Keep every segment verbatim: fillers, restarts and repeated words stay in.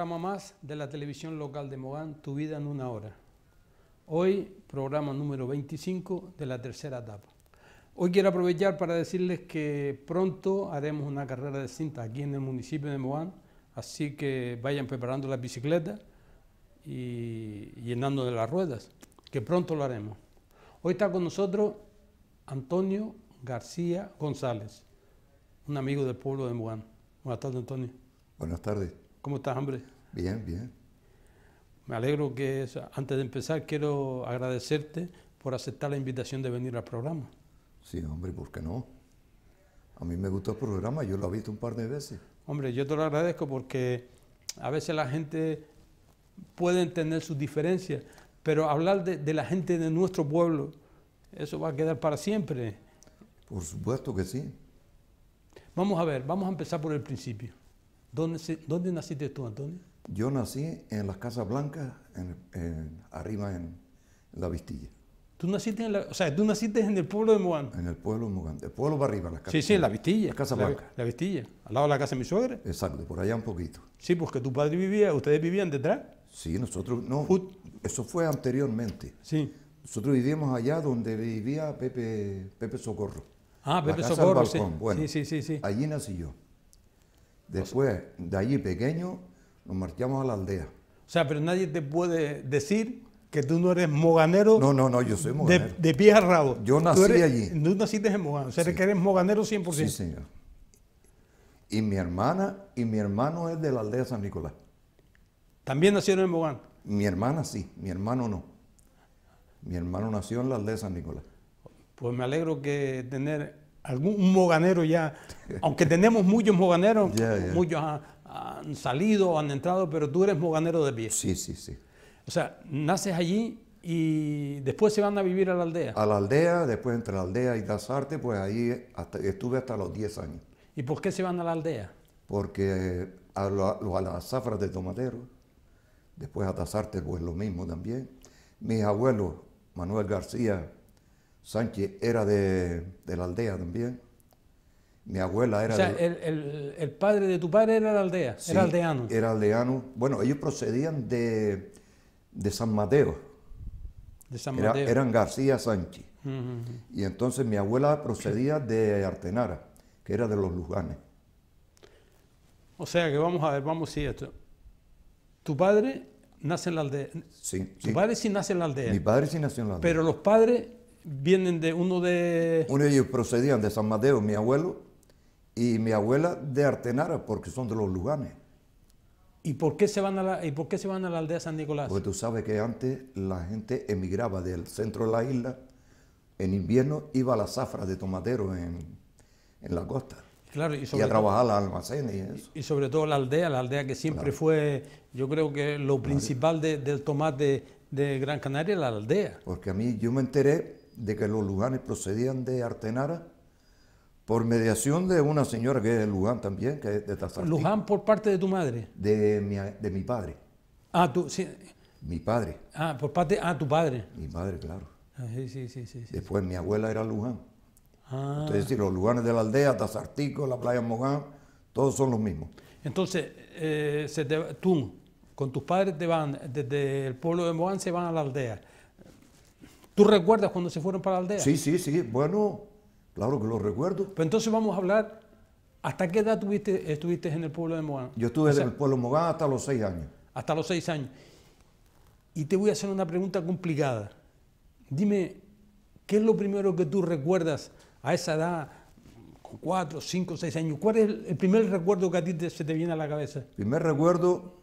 programa más de la televisión local de Mogán, Tu vida en una hora. Hoy, programa número veinticinco de la tercera etapa. Hoy quiero aprovechar para decirles que pronto haremos una carrera de cinta aquí en el municipio de Mogán, así que vayan preparando las bicicletas y llenando de las ruedas, que pronto lo haremos. Hoy está con nosotros Antonio García González, un amigo del pueblo de Mogán. Buenas tardes, Antonio. Buenas tardes. ¿Cómo estás, hombre? Bien, bien. Me alegro que, antes de empezar, quiero agradecerte por aceptar la invitación de venir al programa. Sí, hombre, ¿por qué no? A mí me gustó el programa, yo lo he visto un par de veces. Hombre, yo te lo agradezco porque a veces la gente puede tener sus diferencias, pero hablar de, de la gente de nuestro pueblo, eso va a quedar para siempre. Por supuesto que sí. Vamos a ver, vamos a empezar por el principio. ¿Dónde, se, ¿Dónde naciste tú, Antonio? Yo nací en las Casas Blancas, en, en, arriba en, en La Vistilla. ¿Tú naciste en la, o sea, tú naciste en el pueblo de Mogán? En el pueblo de Mogán, del pueblo para arriba, las Casas Sí, sí, en La Vistilla. Las Casas la, Blancas. La Vistilla, al lado de la casa de mi suegra. Exacto, por allá un poquito. Sí, porque tu padre vivía, ustedes vivían detrás. Sí, nosotros, no, Ut. eso fue anteriormente. Sí. Nosotros vivíamos allá donde vivía Pepe, Pepe Socorro. Ah, Pepe la casa Socorro, del sí. balcón. Bueno, sí, sí, sí, sí. allí nací yo. Después, de allí pequeño, nos marchamos a la aldea. O sea, pero nadie te puede decir que tú no eres moganero. No, no, no, yo soy moganero. De, de pies a rabo. Yo nací tú eres, allí. Tú naciste en Mogán, o sea, Sí. eres que eres moganero cien por Sí, ciento. señor. Y mi hermana y mi hermano es de la aldea San Nicolás. También nacieron en Mogán. Mi hermana sí, mi hermano no. Mi hermano nació en la aldea San Nicolás. Pues me alegro que tener algún un moganero ya, aunque tenemos muchos moganeros, Ya, ya. muchos han, han salido, han entrado, pero tú eres moganero de pie. Sí, sí, sí. O sea, naces allí y después se van a vivir a la aldea. A la aldea, después entre la aldea y Dasarte, pues ahí hasta, estuve hasta los diez años. ¿Y por qué se van a la aldea? Porque a, lo- a las zafras de Tomatero, después a Dasarte, pues lo mismo también. Mis abuelos, Manuel García Sánchez, era de, de la aldea también. Mi abuela era O sea, de... el, el- el padre de tu padre era de la aldea, Sí, era aldeano. Era aldeano. Bueno, ellos procedían de, de San Mateo. De San Era- Mateo. eran García Sánchez. Ujú, ujú. Y entonces mi abuela procedía de Artenara, que era de los Luganes. O sea que vamos a ver, vamos a decir esto. Tu padre nace en la aldea. Sí, Tu sí. padre sí nace en la aldea. Mi padre sí nació en la aldea. Pero los padres vienen de uno de... Uno de ellos procedían de San Mateo, mi abuelo, y mi abuela de Artenara, porque son de los Luganes. ¿Y por qué se van a la, y por qué se van a la aldea San Nicolás? Porque tú sabes que antes la gente emigraba del centro de la isla, en invierno iba a las zafras de Tomatero en, en la costa. Claro, y Y sobre, a todo, trabajar los almacenes y eso. y sobre todo la aldea, la aldea que siempre Claro. fue, yo creo que lo principal de- del tomate de Gran Canaria, la aldea. Porque a mí yo me enteré de que los Luganes procedían de Artenara por mediación de una señora que es de Luján también, que es de Tazartí. Luján por parte de tu madre. De mi, de mi padre. Ah, tú, sí. Mi padre. Ah, por parte, ah, tu padre. Mi padre, claro. Ah, sí, sí, sí, sí, sí. Después mi abuela era Luján. Ah, Es decir, los Luganes de la aldea, Tazartico, la playa Mogán, todos son los mismos. entonces, eh, se te- tú con tus padres te van, desde el pueblo de Mogán se van a la aldea. ¿Tú recuerdas cuando se fueron para la aldea? Sí, sí, sí. Bueno, claro que lo recuerdo. Pues entonces vamos a hablar, ¿hasta qué edad tuviste, estuviste en el pueblo de Mogán? Yo estuve O sea, en el pueblo Mogán hasta los seis años. hasta los seis años. Y te voy a hacer una pregunta complicada. Dime, ¿qué es lo primero que tú recuerdas a esa edad, con cuatro, cinco, seis años? ¿Cuál es el el primer recuerdo que a ti te- se te viene a la cabeza? El primer recuerdo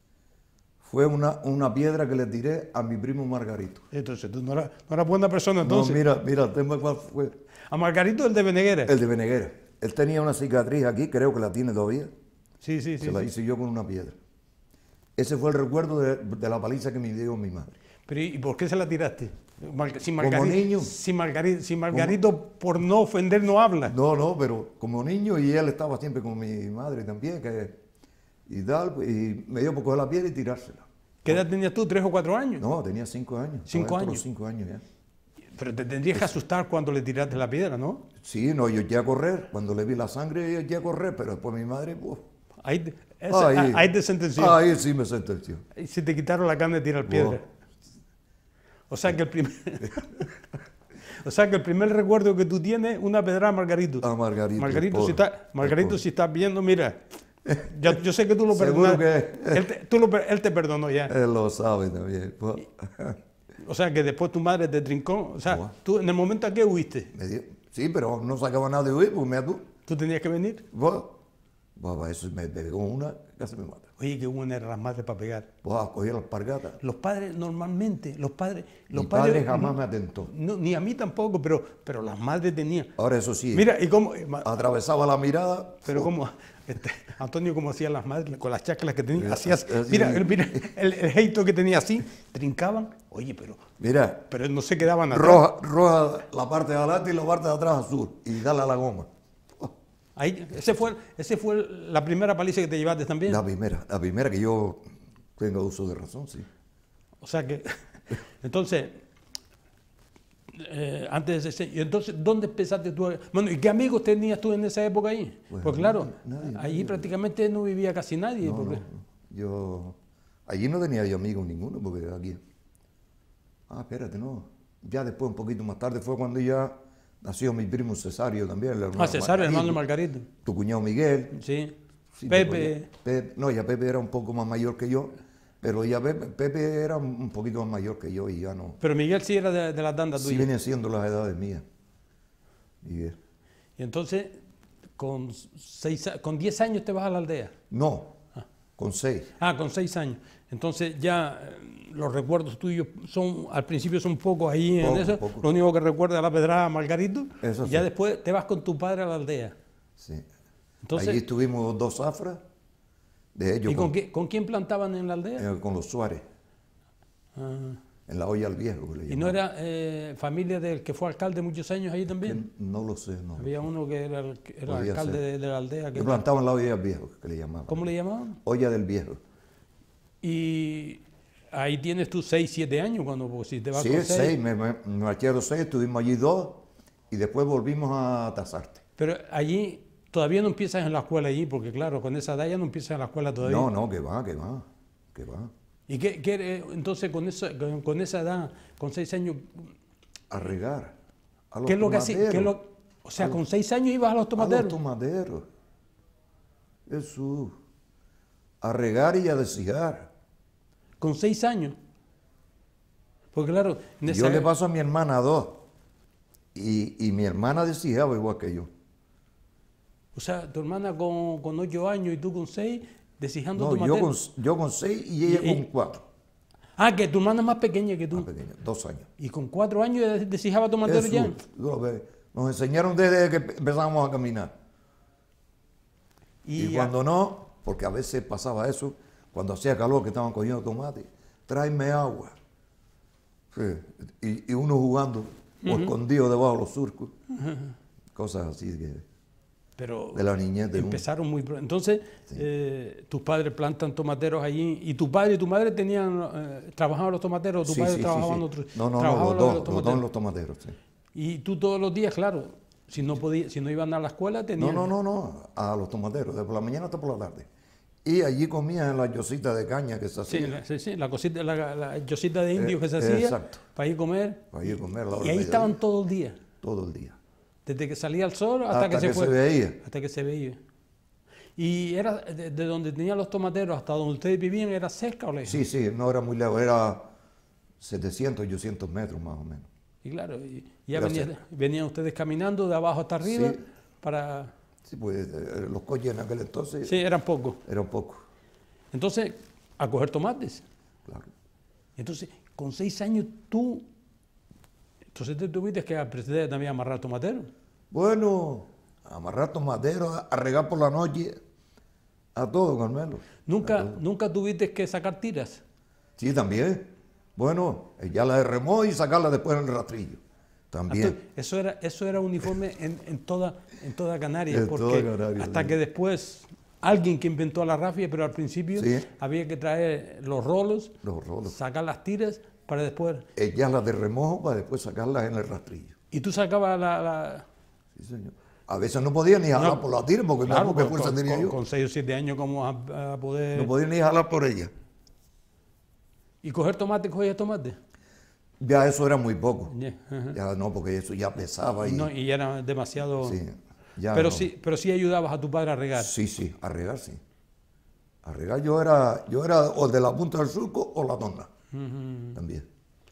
fue una, una piedra que le tiré a mi primo Margarito. Entonces, tú no eras, no eras buena persona entonces. No, mira, mira, el tema cuál fue. A Margarito el de Beneguera. El de Beneguera. Él tenía una cicatriz aquí, creo que la tiene todavía. Sí, sí, sí. Se la sí. hice yo con una piedra. Ese fue el recuerdo de, de la paliza que me dio mi madre. Pero ¿y por qué se la tiraste? Mar- si Como Margarito, niño. Si Margarito, si Margarito por no ofender no habla. No, no, pero como niño, y él estaba siempre con mi madre también, que, y tal, y me dio por coger la piedra y tirársela. ¿Qué edad tenías tú? ¿Tres o cuatro años? No, tenía cinco años. ¿Cinco Estaba dentro de años? los Cinco años ya. Pero te tendrías que asustar cuando le tiraste la piedra, ¿no? Sí, no, yo eché a correr. Cuando le vi la sangre, yo eché a correr, pero después mi madre, pues, Ahí, te- ese- Ahí, ah, ahí te sentenció. Ahí sí me sentenció. Y si te quitaron la carne de tirar piedra. Wow. O sea que el primer, o sea que el primer recuerdo que tú tienes, una pedrada a Margarito. A Margarito. Margarito, el si, pobre, está, Margarito el si estás viendo, mira, ya- yo sé que tú lo Seguro perdonaste. que- Él te, tú lo per- él te perdonó ya. pobre. Él lo sabe también. O sea que después tu madre te trincó. O sea, Wow. tú en el momento a qué huiste, Me dio- sí, pero no sacaba nada de huir, pues mira tú. tú tenías que venir. Pues, pues, eso me pegó una, casi me mata. Oye, qué buena era las madres para pegar. Pues cogí las pargatas. Los padres normalmente, los padres, los Mi padres padre jamás me atentó. no, ni a mí tampoco, pero, pero las madres tenían. Ahora eso sí, Mira, y cómo, atravesaba la mirada. pero cómo, este, Antonio, cómo hacían las madres con las chaclas que tenían, Mira, hacías, así. mira, el- mira, el, el jeito que tenía así, trincaban, oye, pero, Mira, pero no se quedaban atrás. roja, roja la parte de adelante y la parte de atrás azul. Y dale a la goma. Ahí, ese fue, ese fue la primera paliza que te llevaste también. La primera, la primera que yo tengo uso de razón, sí. O sea que, entonces, eh, antes de ese, y entonces, ¿dónde empezaste tú? a- Bueno, ¿y qué amigos tenías tú en esa época ahí? Bueno, Porque claro, nadie, nadie, allí nadie. prácticamente no vivía casi nadie. No, porque- no, yo, allí no tenía yo amigos ninguno, porque aquí, ah, espérate, no, ya después, un poquito más tarde, fue cuando ya nació mi primo Cesario también. el hermano Ah, Cesario, hermano de Margarito, Margarito. tu cuñado Miguel. Sí. Sí, Pepe. pero ya- Pepe- no, ya Pepe era un poco más mayor que yo, pero ya Pepe, Pepe era un un poquito más mayor que yo y ya no. Pero Miguel sí era de, de la tanda Sí tuya. vienen siendo las edades mías. Y, eh, Y entonces, con, seis, a- con diez años te vas a la aldea. no, con seis. Ah, con seis años. Entonces ya eh, los recuerdos tuyos son, al principio son pocos ahí en Poco, eso. poco. Lo único que recuerda es la pedrada a Margarito. Eso y ya sí. después te vas con tu padre a la aldea. Sí. Entonces, Allí estuvimos dos zafras, de ellos ¿y con, con, qué- con quién plantaban en la aldea? eh, con los Suárez, Ah, en la olla al viejo. Que le ¿y no llamaban. era eh, familia del que fue alcalde muchos años ahí también? Que No lo sé, no. Había uno que era, el, que era Podía alcalde ser. de, de la aldea. Que Yo plantaba en la olla al viejo, que le llamaban. ¿Cómo le llamaban? Olla del viejo. Y ahí tienes tú seis, siete años cuando pues, si te vas Sí, con seis, seis. me, me, me marché a los seis, estuvimos allí dos y después volvimos a Tasarte. Pero allí todavía no empiezas en la escuela allí, porque claro, con esa edad ya no empiezas en la escuela todavía. No, no, que va, que va, que va. ¿Y qué, qué eres, entonces con esa, con, con esa edad, con seis años, A regar. A los qué es lo que hacías? tomateros. ¿Qué es lo- O sea, A con seis años ibas a los A tomateros. los tomateros. Jesús. A regar y a deshijar. Con seis años. Porque claro, en esa- Yo le paso a mi hermana dos. Y, y mi hermana deshijaba igual que yo. o sea, tu hermana con, con ocho años y tú con seis, deshijando No, yo tomateros. con, yo con seis y ella Y- y- con cuatro. Ah, que tu hermana es más pequeña que tú. Más pequeña, dos años. Y con cuatro años ya deshijaba tomateros ya. Jesús, lo ve, nos enseñaron desde que empezamos a caminar. Y, Y, cuando no, porque a veces pasaba eso, cuando hacía calor que estaban cogiendo tomate, tráeme agua. Sí, Y, y uno jugando o escondido debajo de los surcos. Cosas así que, pero de la niñez de uno. empezaron muy pronto. Entonces, eh, tus padres plantan tomateros allí y tu padre y tu madre tenían eh, trabajaban los tomateros, tu Sí, padre sí, sí, trabajaba sí. en otros. No, no, no, trabajaba los en dos, los los dos en tomateros. los tomateros. Sí. Y tú todos los días, claro, si no podía, si no iban a la escuela No, tenían. no, no, no, a los tomateros, de por la mañana hasta por la tarde. Y allí comían en la yositas de caña que se Sí, hacía. la, sí, sí, la cosita, la, la yosita de indios Eh, que se hacía exacto. para ir a comer. Para ir a comer a la hora Y ahí del estaban mediodía, todo el día, todo el día. desde que salía el sol hasta, Hasta que se que fue. se veía. Hasta que se veía. Y era de, de donde tenían los tomateros hasta donde ustedes vivían, ¿era cerca o lejos? Sí, sí, no era muy lejos, era setecientos, ochocientos metros más o menos. Y claro, y ya Era venía- cerca. venían ustedes caminando de abajo hasta arriba Sí. para... Sí, pues eh, los coches en aquel entonces Sí, eran pocos. eran pocos, Entonces, a coger tomates. claro. Entonces, con seis años tú... Entonces te tuviste que aprender también a amarrar tomateros. Bueno, amarrar tomateros, a, a regar por la noche, a todo, Carmelo. ¿Nunca, nunca tuviste que sacar tiras? Sí, también. Bueno, ya la remó y sacarla después en el rastrillo. También. Entonces, eso era, eso era uniforme en, en toda, en toda Canarias, En porque toda Canarias, hasta sí. que después alguien que inventó la rafia, pero al principio Sí. había que traer los rolos, Los rolos. sacar las tiras para después... Ella la de remojo para después sacarlas en el rastrillo. Y tú sacabas la... la- Sí, señor. A veces no podía ni jalar No, por la tira, porque claro, no, porque con, fuerza con- tenía con- yo. con seis o siete años, ¿cómo vas a, a poder...? No podía ni jalar por ella. ¿Y coger tomate, cogías tomate? Ya eso era muy poco. Ya, ajá. Ya no, porque eso ya pesaba y... No, y ya era demasiado... sí, ya pero, no. sí, pero sí ayudabas a tu padre a regar. Sí, sí, a regar, sí. A regar yo era, yo era o de la punta del surco o la dona, Ujú. también.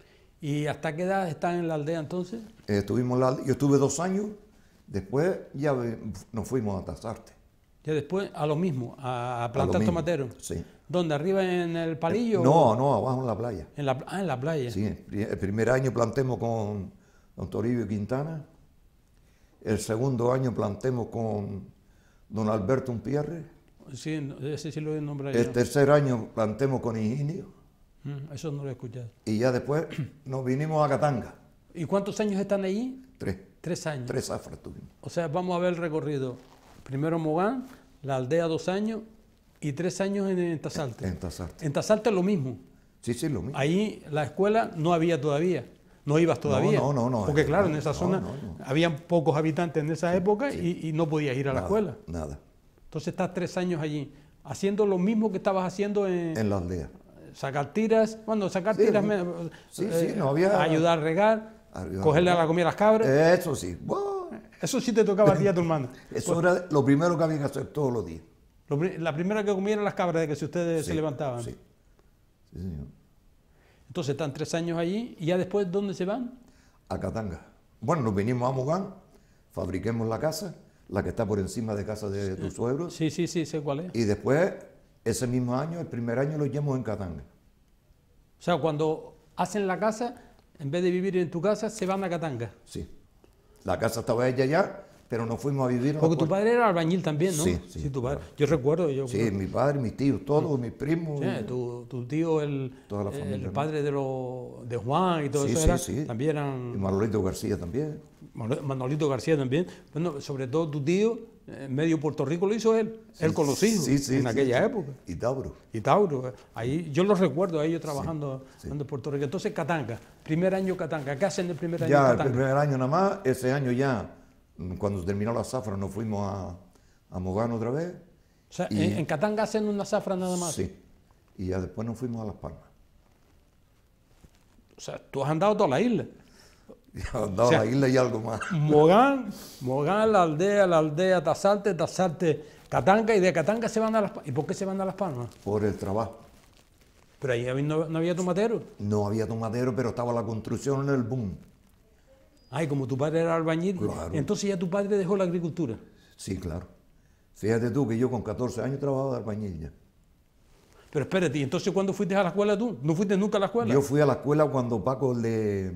¿Y hasta qué edad están en la aldea entonces? Eh, estuvimos la- yo estuve dos años, después ya ve- nos fuimos a Tazarte. Ya después a lo mismo, a, a a lo plantar mismo. tomatero. Sí. ¿Dónde? ¿Arriba en el palillo? No, no, abajo en la playa. En la, ah, en la playa. Sí, el primer año plantemos con don Toribio y Quintana, el segundo año plantemos con don Alberto Unpierre, Sí, no, ese sí lo he nombrado el yo. tercer año plantemos con Higinio Mm, eso no lo he escuchado. y ya después nos vinimos a Catanga, ¿Y cuántos años están allí? tres, Tres años. tres zafras tuvimos. O sea, vamos a ver el recorrido. Primero Mogán, la aldea dos años y tres años en, en Tasalte. En Tazarte. En Tasalte lo mismo. Sí, sí, lo mismo. Ahí la escuela no había todavía. No ibas todavía. no, no, no, Porque eh, claro, no, en esa no, zona no, no. habían pocos habitantes en esa época y, y no podías ir a la Nada, escuela. Nada, Entonces estás tres años allí, haciendo lo mismo que estabas haciendo en, en la aldea. sacar tiras, bueno, sacar Sí, tiras, sí. me- Sí, eh, sí, no había- ayudar a regar, Ayudar a cogerle a regar. la comida a las cabras. Eso sí, ¡buah! Eso sí te tocaba a ti y a tu hermano. Eso era lo primero que había que hacer todos los días. Lo pri- la primera que comieran las cabras de que si ustedes Sí, se levantaban. Sí, sí, señor. Entonces están tres años allí y ya después, ¿dónde se van? A Catanga. Bueno, nos vinimos a Mogán, fabriquemos la casa, la que está por encima de casa de tus suegros, Sí, sí, sí, sé cuál es. y después, ese mismo año, el primer año, lo llevamos en Catanga. O sea, cuando hacen la casa, en vez de vivir en tu casa, se van a Catanga. Sí. La casa estaba ella ya, pero nos fuimos a vivir en la Porque tu puerta. padre era albañil también, ¿no? Sí, sí, tu padre. claro. Yo recuerdo, yo Sí, mi padre, mis tíos, todos, mis primos. Sí, tu, tu tío, el, Toda la el familia, ¿no? padre de, lo, de Juan y todo Sí, eso, sí, era, sí. también Y eran Manolito García también. Manol- Manolito García también. Bueno, sobre todo tu tío, en medio Puerto Rico lo hizo él, él con los hijos, Sí, sí, en sí, aquella sí. época. Y Tauro. Y Tauro, eh, ahí yo los recuerdo a ellos trabajando en Puerto Rico. Entonces, Catanga, primer año Catanga. ¿Qué hacen el primer año Ya el Catanga? primer año nada más, ese año ya, mm, cuando terminó la zafra, nos fuimos a, a Mogán otra vez. O sea, y- en, en Catanga hacen una zafra nada más. Sí. Y ya después nos fuimos a Las Palmas. O sea, tú has andado toda la isla. Ya andaba O sea, la isla y algo más. Mogán, Mogán, la aldea, la aldea, Tasalte, Tasalte, Catanga, y de Catanga se van a Las Palmas. ¿Y por qué se van a Las Palmas? Por el trabajo. Pero ahí había- no, no había tomatero. No había tomatero, pero estaba la construcción en el boom. Ay, como tu padre era albañil, Claro. entonces ya tu padre dejó la agricultura. Sí, claro. Fíjate tú que yo con catorce años trabajaba de albañil ya. Pero espérate, ¿y entonces cuándo fuiste a la escuela tú? ¿No fuiste nunca a la escuela? Yo fui a la escuela cuando Paco, el de,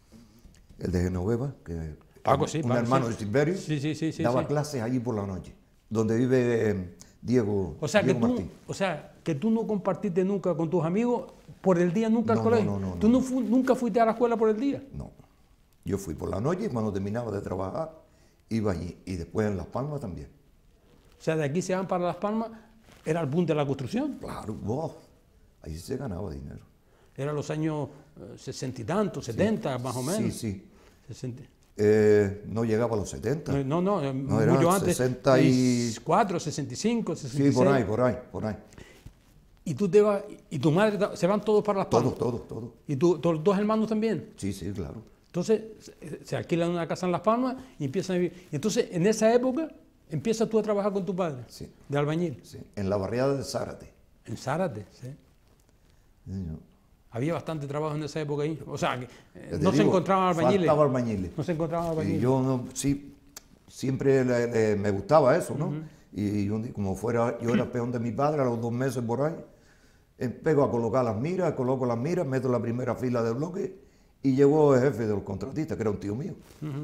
el de Genoveva, que Paco, sí, un Paco, hermano sí. de Silverio, Sí, sí, sí, sí, daba sí. clases allí por la noche, donde vive eh, Diego, O sea, que Diego tú, Martín. o sea, que tú no compartiste nunca con tus amigos por el día nunca al No, colegio. no, no, no, ¿Tú no. no fu- nunca fuiste a la escuela por el día? No, yo fui por la noche y cuando terminaba de trabajar iba allí y después en Las Palmas también. O sea, de aquí se van para Las Palmas, era el boom de la construcción. Claro, wow, ahí se ganaba dinero. Era los años eh, sesenta y tantos, setenta más o menos. Sí, sí. sesenta. Eh, no llegaba a los setenta. No, no, no, eh, No, era mucho antes. sesenta y- cuatro, sesenta y cinco, sesenta y seis. Sí, por ahí, por ahí, por ahí. Y tú te vas, y tu madre, ta- se van todos para Las Palmas. Todos, todos, todos. Y tú, tus dos hermanos también. Sí, sí, claro. Entonces, se, se alquilan una casa en Las Palmas y empiezan a vivir. Y entonces, en esa época, empiezas tú a trabajar con tu padre, Sí. de albañil, Sí, en la barriada de Zárate. en Zárate. ¿sí? Sí, señor. Había bastante trabajo en esa época ahí. O sea, que, eh, Ya te no se digo, encontraban albañiles. Faltaba albañiles. No se encontraban albañiles. Y yo no, sí, siempre le- le- me gustaba eso, ¿no? Y un día, como fuera, yo era peón de mi padre, a los dos meses por ahí, eh, pego a colocar las miras, coloco las miras, meto la primera fila del bloque y llegó el jefe de los contratistas, que era un tío mío.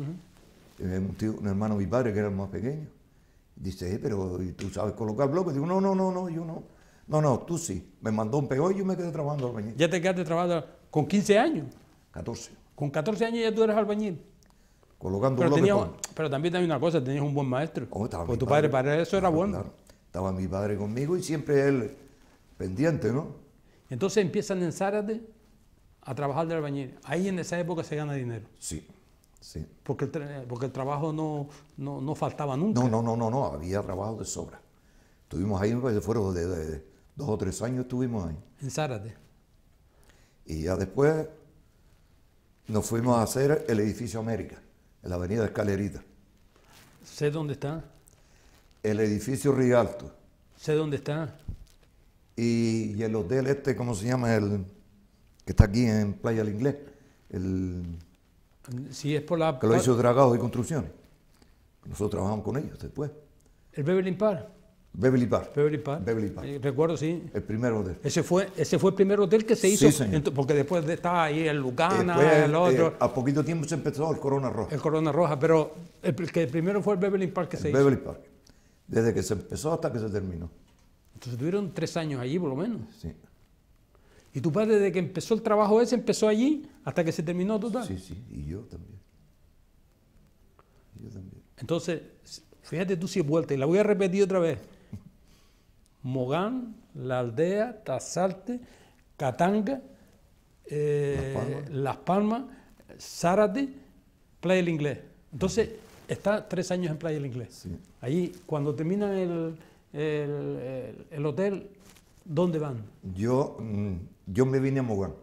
Eh, un, tío, un hermano de mi padre, que era el más pequeño. Dice, eh, pero ¿y tú sabes colocar bloques? Digo, no, no, no, no, yo no. No, no, tú sí. Me mandó un pegó y yo me quedé trabajando albañil. Ya te quedaste trabajando con quince años. catorce. Con catorce años ya tú eras albañil. Colocando Pero, bloques. tenías, con- pero también hay una cosa, tenías un buen maestro. Oh, estaba Porque mi tu padre para eso era Claro, bueno. claro. Estaba mi padre conmigo y siempre él pendiente, ¿no? Entonces empiezan en Zárate a trabajar de albañil. Ahí en esa época se gana dinero. Sí. Sí. Porque el, tra- porque el trabajo no, no, no faltaba nunca. No, no, no, no, no, había trabajo de sobra. Estuvimos ahí, pues, fueron de, de- de dos o tres años estuvimos ahí. En Zárate. Y ya después nos fuimos a hacer el edificio América, en la avenida Escalerita. Sé dónde está. El edificio Rialto. Sé dónde está. Y, y el hotel este, ¿cómo se llama? El que está aquí en Playa del Inglés. El Si es por la... que lo hizo Dragados y Construcciones. Nosotros trabajamos con ellos después. El Beverly Park. Beverly Park. Beverly Park. Beverly Park. Eh, recuerdo, sí. El primer hotel. Ese fue, ese fue el primer hotel que se hizo. Sí, señor. ento- porque después de- estaba ahí el Lucana, Después, el otro, eh, a poquito tiempo se empezó el Corona Roja. el Corona Roja. Pero el, pr- que primero fue el Beverly Park que se El hizo. Beverly Park. Desde que se empezó hasta que se terminó. Entonces tuvieron tres años allí, por lo menos. Sí, Y tu padre, desde que empezó el trabajo ese, empezó allí hasta que se terminó total. sí, sí. Y yo también. Y yo también. Entonces, fíjate tú si es vuelta, y la voy a repetir otra vez. Mogán, La Aldea, Tazalte, Catanga, eh, Las Palmas. Las Palmas, Zárate, Playa del Inglés. Entonces, está tres años en Playa del Inglés. Sí. Allí, cuando terminan el, el, el- el hotel, ¿dónde van? Yo, mm, yo me vine a Mogán.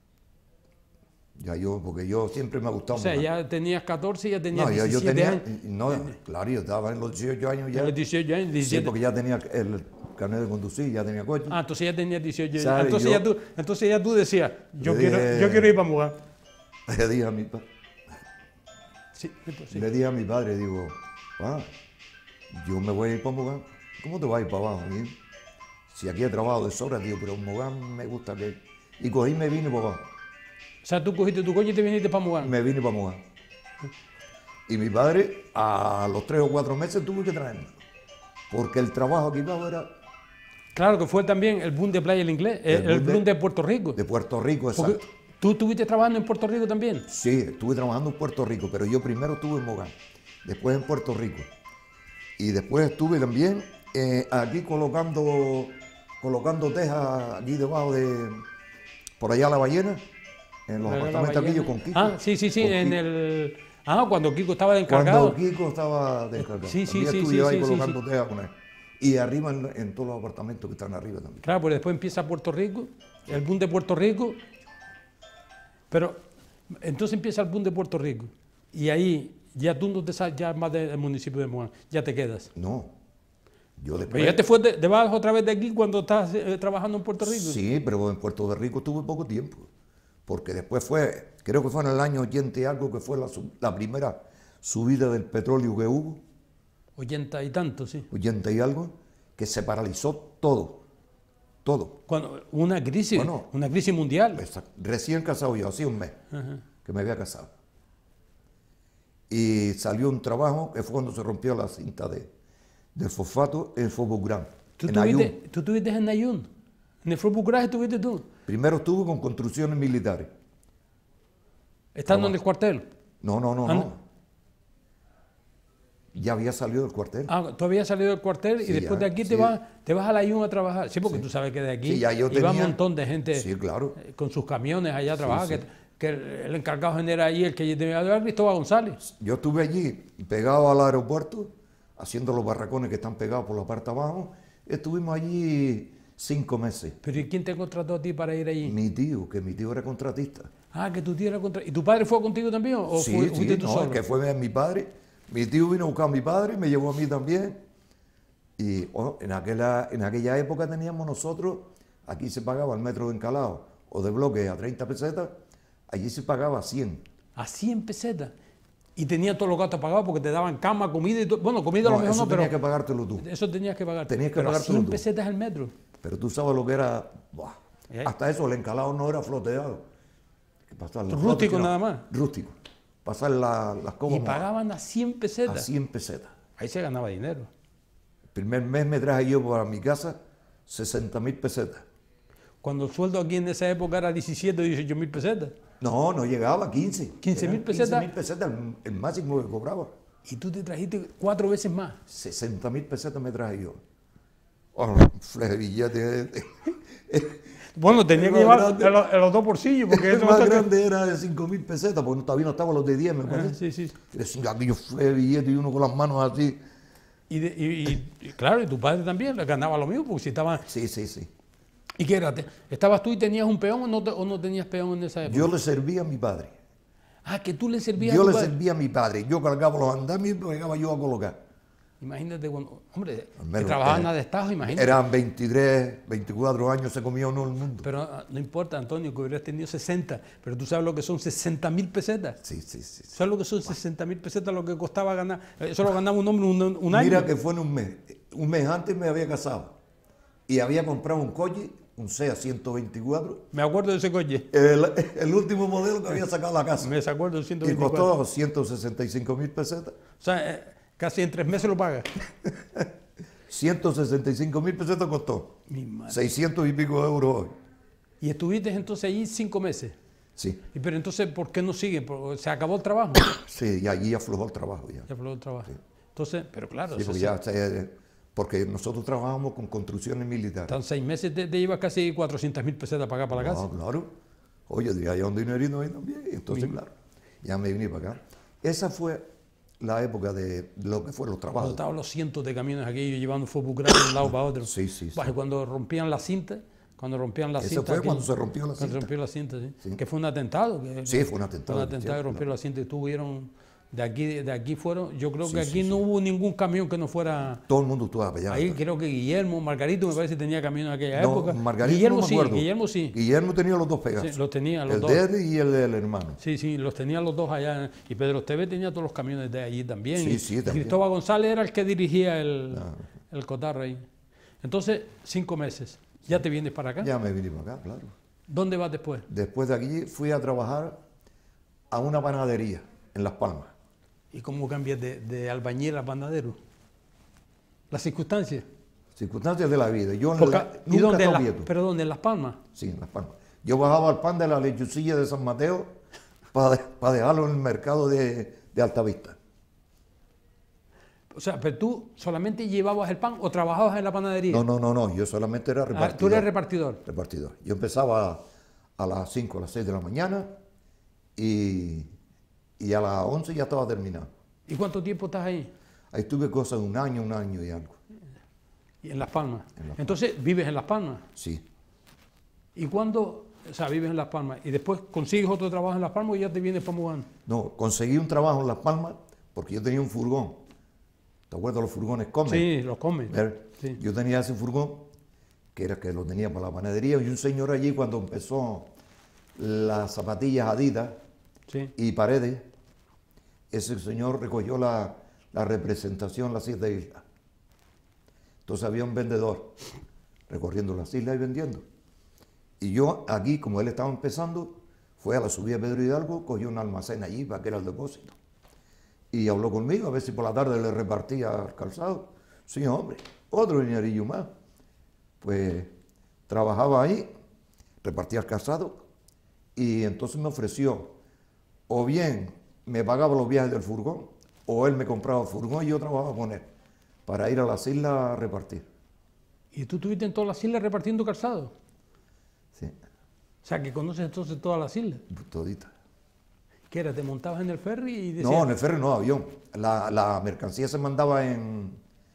Ya yo, porque yo siempre me ha gustado O sea, Mogán. ya tenías catorce, ya tenías No, yo, yo diecisiete tenía, años. no, claro, yo estaba en los dieciocho años ya. A los dieciocho años, Sí, diecisiete. porque ya tenía el carnet de conducir, ya tenía coche. Ah, entonces ya tenías dieciocho años. ¿Sabe? Entonces, Yo- ya tú, entonces ya tú decías, yo, Le quiero, dije- yo quiero ir para Mogán. Le dije a mi, pa- Sí, pues sí. le dije a mi padre, digo, pa, yo me voy a ir para Mogán. ¿Cómo te vas a ir para abajo? Y, si aquí he trabajado de sobra, digo, pero en Mogán me gusta que... Y cogí y me vine para abajo. O sea, tú cogiste tu coche y te viniste para Mogán. Me vine para Mogán. Y mi padre, a los tres o cuatro meses, tuve que traerme. Porque el trabajo aquí abajo era Claro que fue también el boom de Playa del Inglés, el, El el boom de- boom de Puerto Rico. de Puerto Rico, Porque exacto. tú estuviste trabajando en Puerto Rico también. Sí, estuve trabajando en Puerto Rico, pero yo primero estuve en Mogán, después en Puerto Rico. Y después estuve también eh, aquí colocando, colocando tejas aquí debajo de, por allá la ballena, en los Era la apartamentos ballena. aquellos con Kiko. Ah, sí, sí, sí, Con en Kiko. el... Ah, cuando Kiko estaba de encargado. Cuando Kiko estaba descargado. Sí, sí, También sí, estuve sí, yo ahí sí, sí, colocando sí. tejas con él. Y arriba en, en todos los apartamentos que están arriba también. Claro, pues después empieza Puerto Rico, el boom de Puerto Rico. Pero entonces empieza el boom de Puerto Rico. Y ahí ya tú no te sales ya más del municipio de Mogán, ya te quedas. No, yo después... Pero ya te fuiste de bajas otra vez de aquí cuando estás eh, trabajando en Puerto Rico. Sí, pero en Puerto Rico estuve poco tiempo, porque después fue, creo que fue en el año ochenta y algo, que fue la, sub- la primera subida del petróleo que hubo, Ochenta y tanto, sí. ochenta y algo, que se paralizó todo, todo. Cuando, una crisis, Bueno. una crisis mundial. Exacto. Recién casado yo, hacía un mes Ajá. que me había casado. Y salió un trabajo que fue cuando se rompió la cinta de, del fosfato en Fobográn, ¿Tú en estuviste, Ayun. tú estuviste en Ayun? ¿En el Frobucraje estuviste tú? Primero estuve con construcciones militares. Estando en el cuartel. No, no, no, Ah, no. no. Ya había salido del cuartel. Ah, tú habías salido del cuartel y Sí, después ya, de aquí sí. te vas te vas a la Ayun a trabajar. Sí, porque tú sabes que de aquí Sí, ya yo iba un tenía- montón de gente Sí, claro. eh, con sus camiones allá a trabajar, sí. Que, que el, el encargado general ahí, el que tenía era Cristóbal González. Yo estuve allí pegado al aeropuerto, haciendo los barracones que están pegados por la parte de abajo. Estuvimos allí cinco meses. Pero ¿y quién te contrató a ti para ir allí? Mi tío, que mi tío era contratista. Ah, que tu tío era contra... ¿Y tu padre fue contigo también o sí, fue- sí, fuiste tú no, solo? el que fue mi padre. Mi tío vino a buscar a mi padre, me llevó a mí también. Y bueno, en, aquella, en aquella época teníamos nosotros, aquí se pagaba el metro de encalado o de bloque a treinta pesetas, allí se pagaba a cien. A cien pesetas. Y tenían todos los gastos pagados porque te daban cama, comida y todo. Bueno, comida a No, lo mejor eso no, pero tenías que pagártelo tú. eso tenías que pagar. Tenías que pero a pagártelo cien tú. pesetas el metro. Pero tú sabes lo que era. Buah, ¿Eh? hasta eso, el encalado no era floteado. Que pasar las Rústico flotes, sino nada más. Rústico. Pasar la- las cobas Y pagaban a cien a pesetas. cien pesetas. Ahí se ganaba dinero. El primer mes me traje yo para mi casa sesenta mil pesetas. Cuando el sueldo aquí en esa época era diecisiete o dieciocho mil pesetas. No, no llegaba a quince. quince mil Eran pesetas. quince mil pesetas, el, el máximo que cobraba. Y tú te trajiste cuatro veces más. sesenta mil pesetas me traje yo. Oh, fleje billete. Bueno, tenía El que más llevar grande- en los, en los dos bolsillos, porque El eso más no está- grande era de cinco mil pesetas, porque todavía no estaban los de diez, me Ah, parece. sí, sí. Decían aquellos fleje billetes y uno con las manos así. Y, de- y- y- y claro, y tu padre también le ganaba lo mismo, porque si estaba... Sí, sí, sí. ¿Y qué era? ¿Te- ¿Estabas tú y tenías un peón o no, te- o no tenías peón en esa época? Yo le servía a mi padre. Ah, que tú le servías Yo a tu le padre. servía a mi padre. Yo cargaba los andamios y lo llegaba yo a colocar. Imagínate cuando... Hombre, Al que menos, trabajaba en eh, la destajo, imagínate. Eran veintitrés, veinticuatro años, se comía uno el mundo. Pero ah, no importa, Antonio, que hubieras tenido sesenta, pero tú sabes lo que son sesenta mil pesetas. Sí, sí, sí. sí. ¿Sabes lo que son sesenta mil pesetas, lo que costaba ganar? Eso lo ganaba un hombre un, un año. Mira que fue en un mes. Un mes antes me había casado. Y había comprado un coche, un SEA ciento veinticuatro. Me acuerdo de ese coche. El, el último modelo que había sacado la casa. Me acuerdo del ciento Y veinticuatro. costó ciento sesenta y cinco mil pesetas. O sea, eh, casi en tres meses lo paga. ciento sesenta y cinco mil pesetas costó. Mi madre. seiscientos y pico de euros hoy. Y estuviste entonces allí cinco meses. Sí, Y pero entonces, ¿por qué no sigue? ¿Por- ¿Se acabó el trabajo? sí, y allí aflojó el trabajo ya. Ya aflojó el trabajo. Entonces, pero claro, Sí, eso porque, sí. ya se- porque nosotros trabajamos con construcciones militares. Están seis meses, te, te llevas casi cuatrocientas mil pesetas para acá, para la casa. No, claro. Oye, de allá un dinerito ahí también. Y entonces, Mi- claro, ya me vine para acá. Esa fue la época de lo que fueron los Cuando trabajos. estaban los cientos de camiones aquellos llevando fobucranes de un lado para otro. Sí, sí, sí. Bajo, cuando rompían la cinta, cuando rompían la Eso cinta. fue aquí- cuando se rompió la cuando se cinta. rompió la cinta, sí. Sí. Que fue un atentado. Que, Sí, fue un Fue atentado. un atentado que rompió la cinta y tuvieron, de aquí, de aquí fueron, yo creo Sí, que aquí sí, no sí. hubo ningún camión que no fuera... Todo el mundo estuvo allá. Ahí creo que Guillermo, Margarito me parece que tenía camión en aquella No, época. Margarito Guillermo no me sí, acuerdo. Guillermo sí. Guillermo tenía los dos pegados. Sí, los tenía los el dos. de él y el del hermano. Sí, sí, los tenía los dos allá. Y Pedro Esteve tenía todos los camiones de allí también. Sí, Y- sí, y también. Cristóbal González era el que dirigía el, Ah. el cotarro ahí. Entonces, cinco meses. ¿Ya te vienes para acá? Ya me vine para acá, claro. ¿Dónde vas después? Después de aquí fui a trabajar a una panadería en Las Palmas. ¿Y cómo cambias de, de albañil a panadero? ¿Las circunstancias? Circunstancias de la vida. Yo en Porque- la- ¿Y nunca dónde? estaba En Las- quieto. ¿Pero dónde? ¿En Las Palmas? Sí, en Las Palmas. Yo bajaba al pan de la lechucilla de San Mateo para dejarlo en el mercado de, de Altavista. O sea, pero tú solamente llevabas el pan o trabajabas en la panadería. No, no, no, no. Yo solamente era Ah, repartidor. tú eres repartidor. repartidor. Yo empezaba a, a las cinco, a las seis de la mañana y, y a las once ya estaba terminado. ¿Y cuánto tiempo estás ahí? Ahí estuve cosas de un año, un año y algo. Y en Las Palmas. En Las Entonces, vives en Las Palmas. Sí. ¿Y cuándo, o sea, vives en Las Palmas y después consigues otro trabajo en Las Palmas y ya te vienes para Mogán? No, conseguí un trabajo en Las Palmas porque yo tenía un furgón. ¿Te acuerdas de los furgones Comer? Sí, lo comen. ¿Ver? Sí. Yo tenía ese furgón, que era que lo tenía para la panadería, y un señor allí cuando empezó las zapatillas Adidas Sí. y Paredes, ese señor recogió la, la representación Las Siete Islas. Entonces había un vendedor recorriendo las islas y vendiendo. Y yo aquí, como él estaba empezando, fue a la subida de Pedro Hidalgo, cogió un almacén allí para que era el depósito. Y habló conmigo, a ver si por la tarde le repartía el calzado. Sí, hombre, otro dinerillo más. Pues trabajaba ahí, repartía el calzado, y entonces me ofreció, o bien me pagaba los viajes del furgón, o él me compraba el furgón y yo trabajaba con él, para ir a las islas a repartir. ¿Y tú estuviste en todas las islas repartiendo calzado? Sí, O sea, que conoces entonces todas las islas. todita. ¿Qué era? ¿Te montabas en el ferry y decías? No, en el ferry no, avión. La, la mercancía se mandaba en,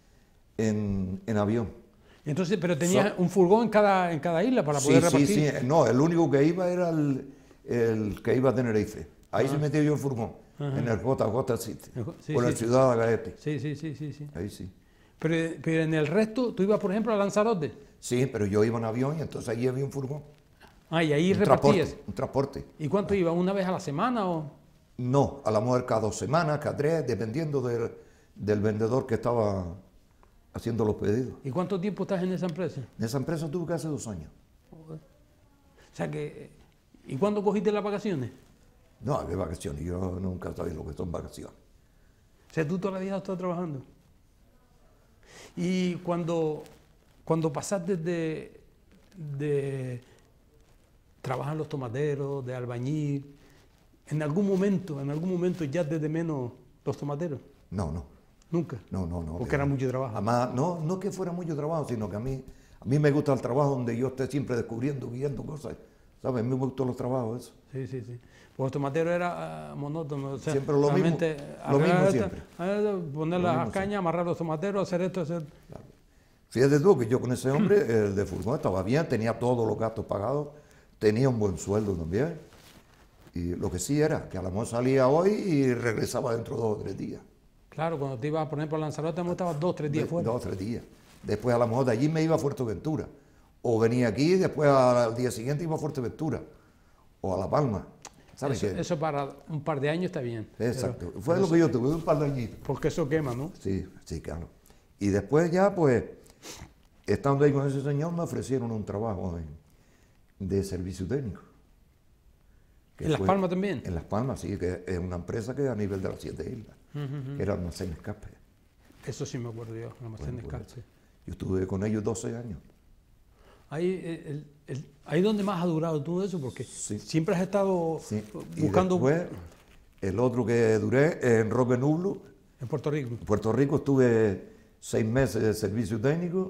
en, en avión. Entonces, pero tenías So- un furgón en cada, en cada isla para Sí, poder sí, repartir. sí. No, el único que iba era el, el que iba a Tenerife. Ahí se metía yo el furgón, en el J J City, El J- sí, por el sí. Ciudad de Gaete. Sí, sí, sí, sí, sí. Ahí sí. Pero, pero en el resto, tú ibas, por ejemplo, a Lanzarote. Sí, pero yo iba en avión y entonces allí había un furgón. Ah, y ahí Un repartías. transporte, un transporte. ¿Y cuánto iba? ¿Una vez a la semana o...? No, a la mujer cada dos semanas, cada tres, dependiendo del, del vendedor que estaba haciendo los pedidos. ¿Y cuánto tiempo estás en esa empresa? En esa empresa tuve que hace dos años. O sea que... ¿Y cuándo cogiste las vacaciones? No, había vacaciones, yo nunca sabía lo que son vacaciones. O sea, tú toda la vida has estado trabajando. Y cuando, cuando pasaste de, de trabajar en los tomateros, de albañil, en algún momento, en algún momento ya desde menos los tomateros. No, no. Nunca. No, no, no. Porque era mucho trabajo. Además, no, no que fuera mucho trabajo, sino que a mí, a mí me gusta el trabajo donde yo esté siempre descubriendo, viendo cosas. ¿Sabes? A mí me gustan los trabajos, eso. Sí, sí, sí. Pues tomatero era uh, monótono. O sea, siempre lo mismo. Lo mismo esta, siempre. Poner lo las cañas, siempre. Amarrar los tomateros, hacer esto, hacer. Claro. Fíjate tú que yo con ese hombre, el de furgón, estaba bien, tenía todos los gastos pagados, tenía un buen sueldo también. Y lo que sí era que a lo mejor salía hoy y regresaba dentro de dos o tres días. Claro, cuando te ibas a poner por Lanzarote, me estabas dos o tres días de, fuera. Dos o tres días. Después a lo mejor de allí me iba a Fuerteventura. O venía aquí y después al día siguiente iba a Fuerteventura. O a La Palma. ¿Sabes eso, qué? eso para un par de años está bien. Exacto. Pero, Fue pero lo que yo tuve, un par de añitos. Porque eso quema, ¿no? Sí, sí, claro. Y después ya, pues, estando ahí con ese señor, me ofrecieron un trabajo en, de servicio técnico. ¿En Las Palmas también? En Las Palmas, sí, que es una empresa que es a nivel de las siete islas, uh -huh. que era Almacén Escape. Eso sí me acuerdo yo, Almacén bueno, Escape. Pues, yo estuve con ellos doce años. Ahí, el, el, ahí donde más ha durado tú eso, porque sí. siempre has estado sí. buscando... Y después, el otro que duré en Roque Nublo. En Puerto Rico. En Puerto Rico estuve seis meses de servicio técnico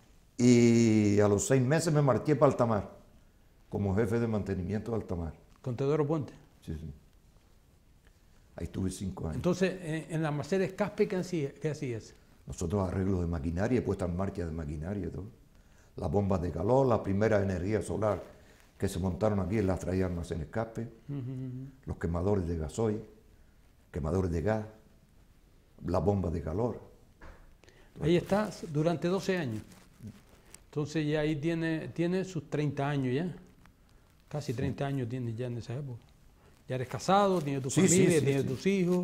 y a los seis meses me marché para Altamar, como jefe de mantenimiento de Altamar. ¿Con Teodoro Puente? Sí, sí. Ahí estuve cinco años. Entonces, en, en la Almacén Escape, ¿qué hacías? ¿Qué hacías? Nosotros arreglos de maquinaria, puesta en marcha de maquinaria y todo. Las bombas de calor, las primeras energías solar que se montaron aquí las traía Almacén Escape, uh -huh. los quemadores de gasoil, quemadores de gas, las bombas de calor. Ahí estás durante doce años. Entonces ya ahí tiene, tiene sus treinta años ya. Casi treinta años tienes ya en esa época. Ya eres casado, tienes tu sí, familia, sí, sí, tienes sí. tus hijos.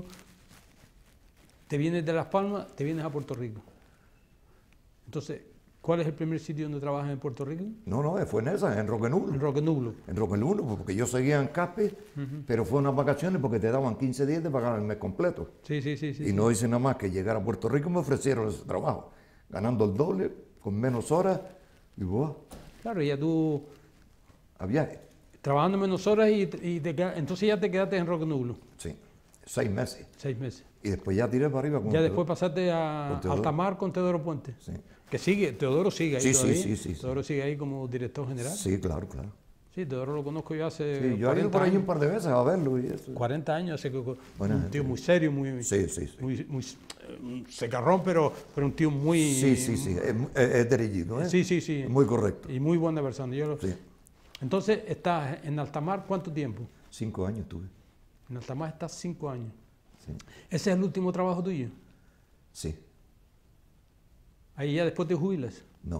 Te vienes de Las Palmas, te vienes a Puerto Rico. Entonces, ¿cuál es el primer sitio donde trabajas en Puerto Rico? No, no, fue en esa, en Roque Nublo. En Roque Nublo. En Roque Nublo, porque yo seguía en Caspe, uh-huh. pero fue unas vacaciones porque te daban quince días de pagar el mes completo. Sí, sí, sí. sí y sí. no hice nada más que llegar a Puerto Rico y me ofrecieron ese trabajo, ganando el doble, con menos horas, y wow. Claro, ya tú... A viaje. Trabajando menos horas y, y te quedas, entonces ya te quedaste en Roque Nublo. Sí, seis meses. Seis meses. Y después ya tiré para arriba. Con ya después pasaste a Altamar con Teodoro Puente. Sí. Que sigue, Teodoro sigue ahí sí, todavía. Sí, sí, sí. Teodoro sigue ahí como director general. Sí, claro, claro. Sí, Teodoro lo conozco yo hace sí, yo he ido por ahí un par de veces a verlo y eso. cuarenta años, así que Buena un gente. tío muy serio, muy, sí, sí, sí. muy, muy eh, secarrón, pero, pero un tío muy... Sí, sí, sí, es, es, es derechito, ¿eh? Sí, sí, sí. Muy correcto. Y muy buena persona. Yo lo... Sí. Entonces, estás en Altamar, ¿cuánto tiempo? Cinco años tuve. En Altamar estás cinco años. Sí. ¿Ese es el último trabajo tuyo? Sí. ¿Ahí ya después te jubilas? No.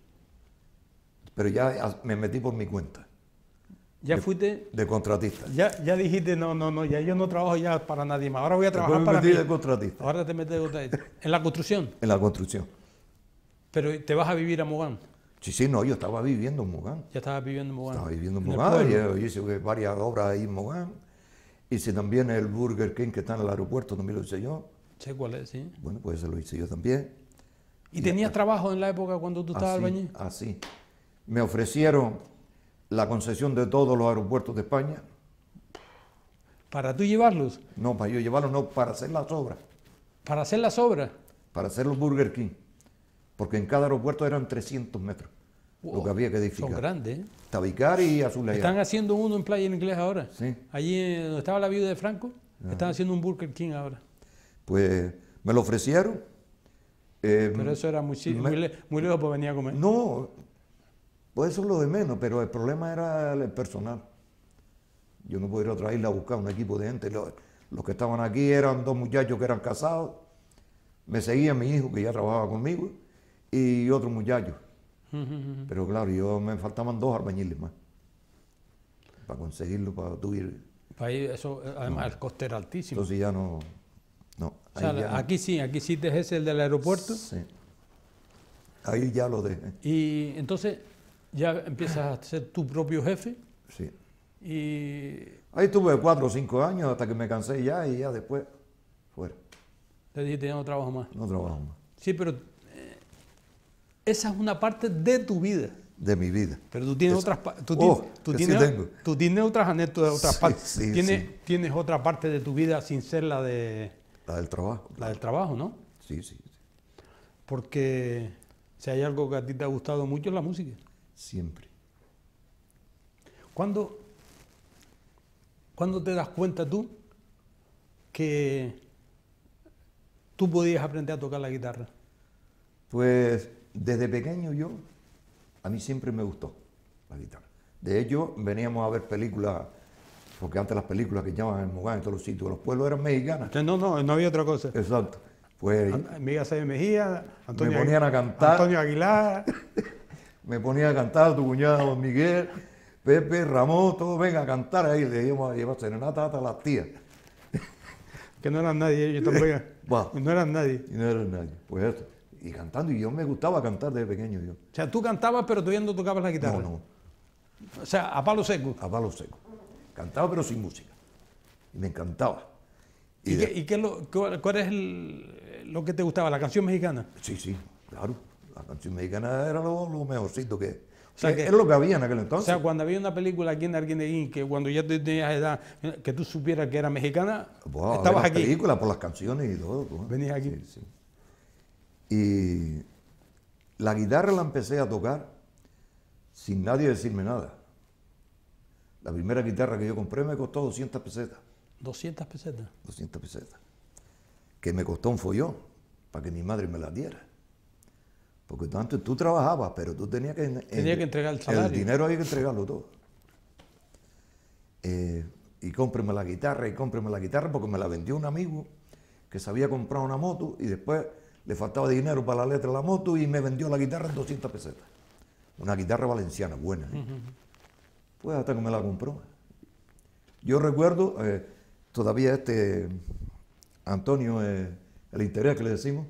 Pero ya me metí por mi cuenta. ¿Ya de, fuiste? De contratista. Ya, ya dijiste, no, no, no, ya yo no trabajo ya para nadie más. Ahora voy a trabajar me para metí mí. de contratista. Ahora te metes de contratista. ¿En la construcción? En la construcción. ¿Pero te vas a vivir a Mogán? Sí, sí, no, yo estaba viviendo en Mogán. Ya estabas viviendo en Mogán. Estaba viviendo en Mogán, yo hice varias obras ahí en Mogán. Hice también el Burger King que está en el aeropuerto, también lo hice yo. Sé cuál es, sí. Bueno, pues ese lo hice yo también. ¿Y, y tenías trabajo en la época cuando tú estabas albañil? Así. Me ofrecieron la concesión de todos los aeropuertos de España. ¿Para tú llevarlos? No, para yo llevarlos, no, para hacer las obras. ¿Para hacer las obras? Para hacer los Burger King. Porque en cada aeropuerto eran trescientos metros. Wow, lo que había que edificar. Son grandes, ¿eh? Tabicar y Azulejar. Están haciendo uno en Playa del Inglés ahora. Sí. Allí donde estaba la viuda de Franco, ah. están haciendo un Burger King ahora. Pues me lo ofrecieron. Eh, pero eso era muy, me, muy, le, muy lejos para venir a comer. No, pues eso es lo de menos, pero el problema era el personal. Yo no podía ir a otra isla a buscar un equipo de gente. Los, los que estaban aquí eran dos muchachos que eran casados. Me seguía mi hijo que ya trabajaba conmigo y otro muchacho. Uh-huh. Pero claro, yo me faltaban dos albañiles más para conseguirlo, para tú ir. Para ir eso, además no. El coste era altísimo. Entonces ya no. no o sea, ya aquí no. sí, aquí sí te es el del aeropuerto. Sí. Ahí ya lo dejé. Y entonces ya empiezas a ser tu propio jefe. Sí. Y ahí tuve cuatro o cinco años hasta que me cansé ya y ya después fuera. Te dijiste, ya no trabajo más. No trabajo más. Sí, pero eh, esa es una parte de tu vida. De mi vida. Pero tú tienes es, otras tú, oh, tú, tienes, sí tengo. tú tienes otras anécdotas de otras sí, partes. Sí, tienes, sí. tienes otra parte de tu vida sin ser la de... La del trabajo. La del trabajo, ¿no? sí, sí, sí. Porque si hay algo que a ti te ha gustado mucho es la música. Siempre. ¿Cuándo, ¿Cuándo te das cuenta tú que tú podías aprender a tocar la guitarra? Pues desde pequeño yo, a mí siempre me gustó la guitarra. De hecho, veníamos a ver películas, porque antes las películas que llaman en Mogán, en todos los sitios, los pueblos eran mexicanas. No, no, no había otra cosa. Exacto. Pues Miguel Sáenz Mejía, Antonio, me ponían a cantar. Antonio Aguilar. Me ponía a cantar, tu cuñado Don Miguel, Pepe, Ramón, todos vengan a cantar ahí, le íbamos a llevar serenata hasta las tías. Que no eran nadie, ellos tampoco. Wow. No eran nadie. Y no eran nadie. Pues eso. Y cantando, y yo me gustaba cantar desde pequeño yo. O sea, tú cantabas, pero todavía no tocabas la guitarra. No, no, O sea, a palo seco. a palo seco. Cantaba pero sin música. Y me encantaba. ¿Y, de- qué, y qué es lo, cuál, cuál es el- lo que te gustaba? ¿La canción mexicana? Sí, sí, claro. La canción mexicana era lo, lo mejorcito que, sea que que- es lo que había en aquel O entonces. sea, cuando había una película aquí en Arguineguín, que cuando ya tú tenías edad, que tú supieras que era mexicana, Bueno, a ver estabas las aquí. películas, por las canciones y todo. pues. Venías aquí. Sí, sí. Y la guitarra la empecé a tocar sin nadie decirme nada. La primera guitarra que yo compré me costó doscientas pesetas. doscientas pesetas. doscientas pesetas. Que me costó un follón para que mi madre me la diera. Porque tanto tú trabajabas, pero tú tenías que... Tenía que entregar el salario. El dinero había que entregarlo todo. Eh, y cómpreme la guitarra, y cómpreme la guitarra, porque me la vendió un amigo que se había comprado una moto y después le faltaba dinero para la letra de la moto y me vendió la guitarra en doscientas pesetas. Una guitarra valenciana, buena. ¿eh? Uh-huh. Pues hasta que me la compró. Yo recuerdo, eh, todavía este Antonio, eh, el interés que le decimos,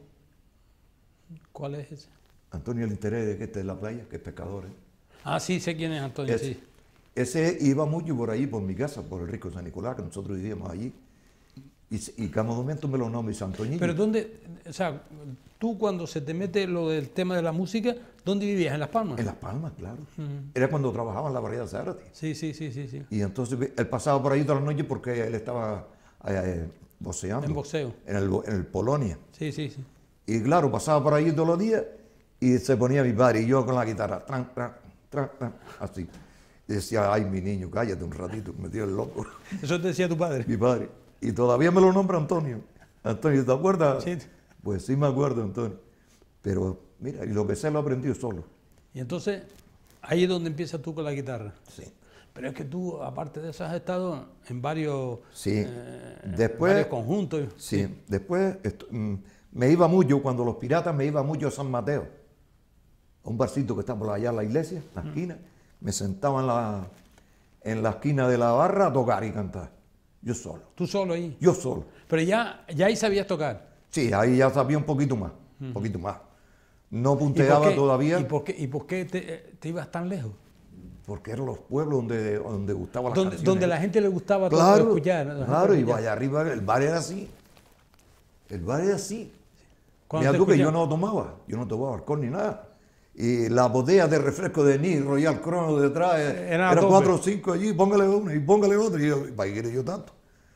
¿Cuál es ese? Antonio el interés de que este de la playa, que es pescador. ¿eh? Ah, sí, sé quién es Antonio, Ese, sí. ese iba mucho por ahí, por mi casa, por el Rico San Nicolás, que nosotros vivíamos allí. Y, y cada momento me lo nombra y Santoñillo. Pero ¿dónde, o sea, tú cuando se te mete lo del tema de la música, ¿dónde vivías? ¿En Las Palmas? En Las Palmas, claro. Ujú. Era cuando trabajaba en la barriada de Zárate. Sí, sí, sí, sí, sí. Y entonces él pasaba por ahí todas las noches porque él estaba eh, boxeando. En boxeo. En el, en el Polonia. Sí, sí, sí. Y claro, pasaba por ahí todos los días y se ponía mi padre y yo con la guitarra, tran, tran, tran, tran, así. Y decía, ay, mi niño, cállate un ratito, me dio el loco. Eso te decía tu padre. Mi padre. Y todavía me lo nombra Antonio. Antonio, ¿te acuerdas? Sí. Pues sí me acuerdo, Antonio. Pero mira, y lo que sé lo aprendí solo. Y entonces, ahí es donde empiezas tú con la guitarra. Sí. Pero es que tú, aparte de eso, has estado en varios, Sí. eh, Después- varios conjuntos. Sí, después esto- mm, me iba mucho, cuando los piratas me iba mucho a San Mateo, a un barcito que está por allá en la iglesia, en la esquina. Me sentaba en la, en la esquina de la barra a tocar y cantar. Yo solo. Tú solo ahí. Yo solo. Pero ya, ya ahí sabías tocar. Sí, ahí ya sabía un poquito más, un poquito más. No ¿Y por punteaba qué- todavía ¿Y por qué, y por qué te, te ibas tan lejos? porque eran los pueblos donde, donde gustaban las Donde, canciones. donde la gente le gustaba to- Claro, escuchar. la gente claro, y escuchar. vaya arriba, el bar era así. El bar era así. Cuando Mira te tú que yo escuchaba- no tomaba, yo no tomaba alcohol ni nada. Y la botella de refresco de Ni, Royal Crono detrás, eh, Era a era tope. cuatro o cinco allí, póngale una y póngale otra. Y yo, ¿para qué quiero yo tanto?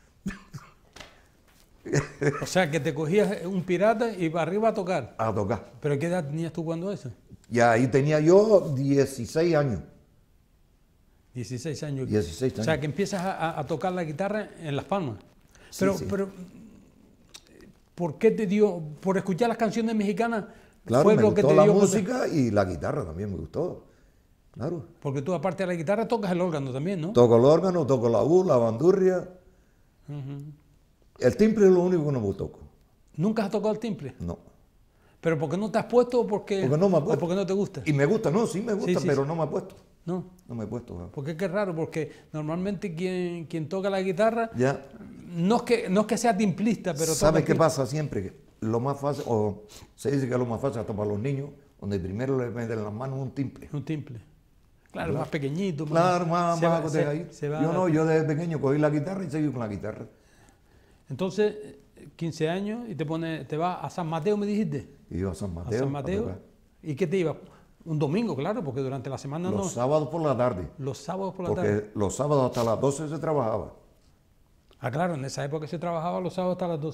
O sea, que te cogías un pirata y para arriba a tocar. A tocar. ¿Pero qué edad tenías tú cuando eso? Y ahí tenía yo dieciséis años. dieciséis años. dieciséis O sea, años. que empiezas a, a- a tocar la guitarra en Las Palmas. Pero, sí. pero, ¿por qué te dio, por escuchar las canciones mexicanas, Claro, fue me lo que gustó te la dio? música y la guitarra también me gustó. Claro. Porque tú, aparte de la guitarra, tocas el órgano también, ¿no? Toco el órgano, toco la U, la bandurria. Ujú. El timbre es lo único que no me toco. ¿Nunca has tocado el timbre? No. ¿Pero por qué no te has puesto o porque, Porque no me he o puesto. porque no te gusta? Y me gusta, no, sí me gusta, Sí, sí, pero sí. no me he puesto. No, No me he puesto. ¿no? porque es que es raro, porque normalmente quien, quien toca la guitarra, Ya. no es que, no es que sea timplista, pero ¿Sabes toca qué el- pasa siempre? Que lo más fácil, o se dice que lo más fácil hasta para los niños, donde primero le meten en las manos un timple. un timple. Claro, más pequeñito. más- Claro, más se va- bajo se- de ahí. se va- Yo no, yo desde pequeño cogí la guitarra y seguí con la guitarra. Entonces, quince años y te pone, te vas a San Mateo, me dijiste. Y iba a San A Mateo. San a Mateo. tocar. ¿Y qué te iba? Un domingo, claro, porque durante la semana Los no. sábados por la tarde. Los sábados por la Porque tarde. los sábados hasta las doce se trabajaba. Ah, claro, en esa época se trabajaba los sábados hasta las doce.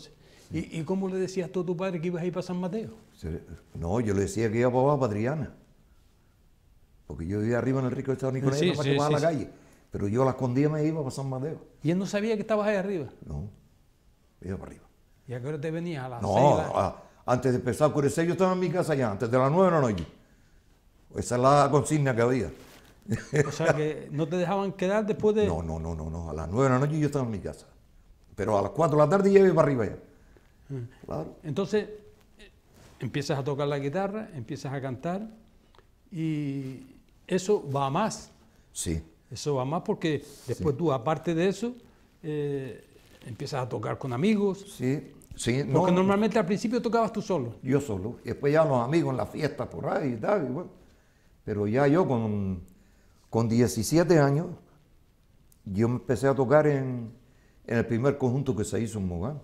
¿Y, ¿Y cómo le decías tú a tu padre que ibas a ir para San Mateo? No, yo le decía que iba para abajo, para Triana. Porque yo vivía arriba en el Rico de San Nicolás, Sí, nada más sí, que bajaba sí, a la sí. calle. Pero yo a la escondida me iba para San Mateo. ¿Y él no sabía que estabas ahí arriba? No, iba para arriba. ¿Y a qué hora te venías? ¿A las No, seis? a la- a- antes de empezar a oscurecer yo estaba en mi casa ya, antes de las nueve de la noche. Esa es la consigna que había. O sea, que no te dejaban quedar después de... No, no, no, no, no. A las nueve de la noche yo estaba en mi casa. Pero a las cuatro de la tarde ya iba para arriba ya. Claro. Entonces, eh, empiezas a tocar la guitarra, empiezas a cantar y eso va a más. Sí. Eso va a más porque después tú, aparte de eso, eh, empiezas a tocar con amigos. Sí, sí. Porque No, normalmente al principio tocabas tú solo. yo solo. Y después ya los amigos en la fiesta por ahí y tal. Y bueno. Pero ya yo con, con diecisiete años, yo empecé a tocar en, en el primer conjunto que se hizo en Mogán.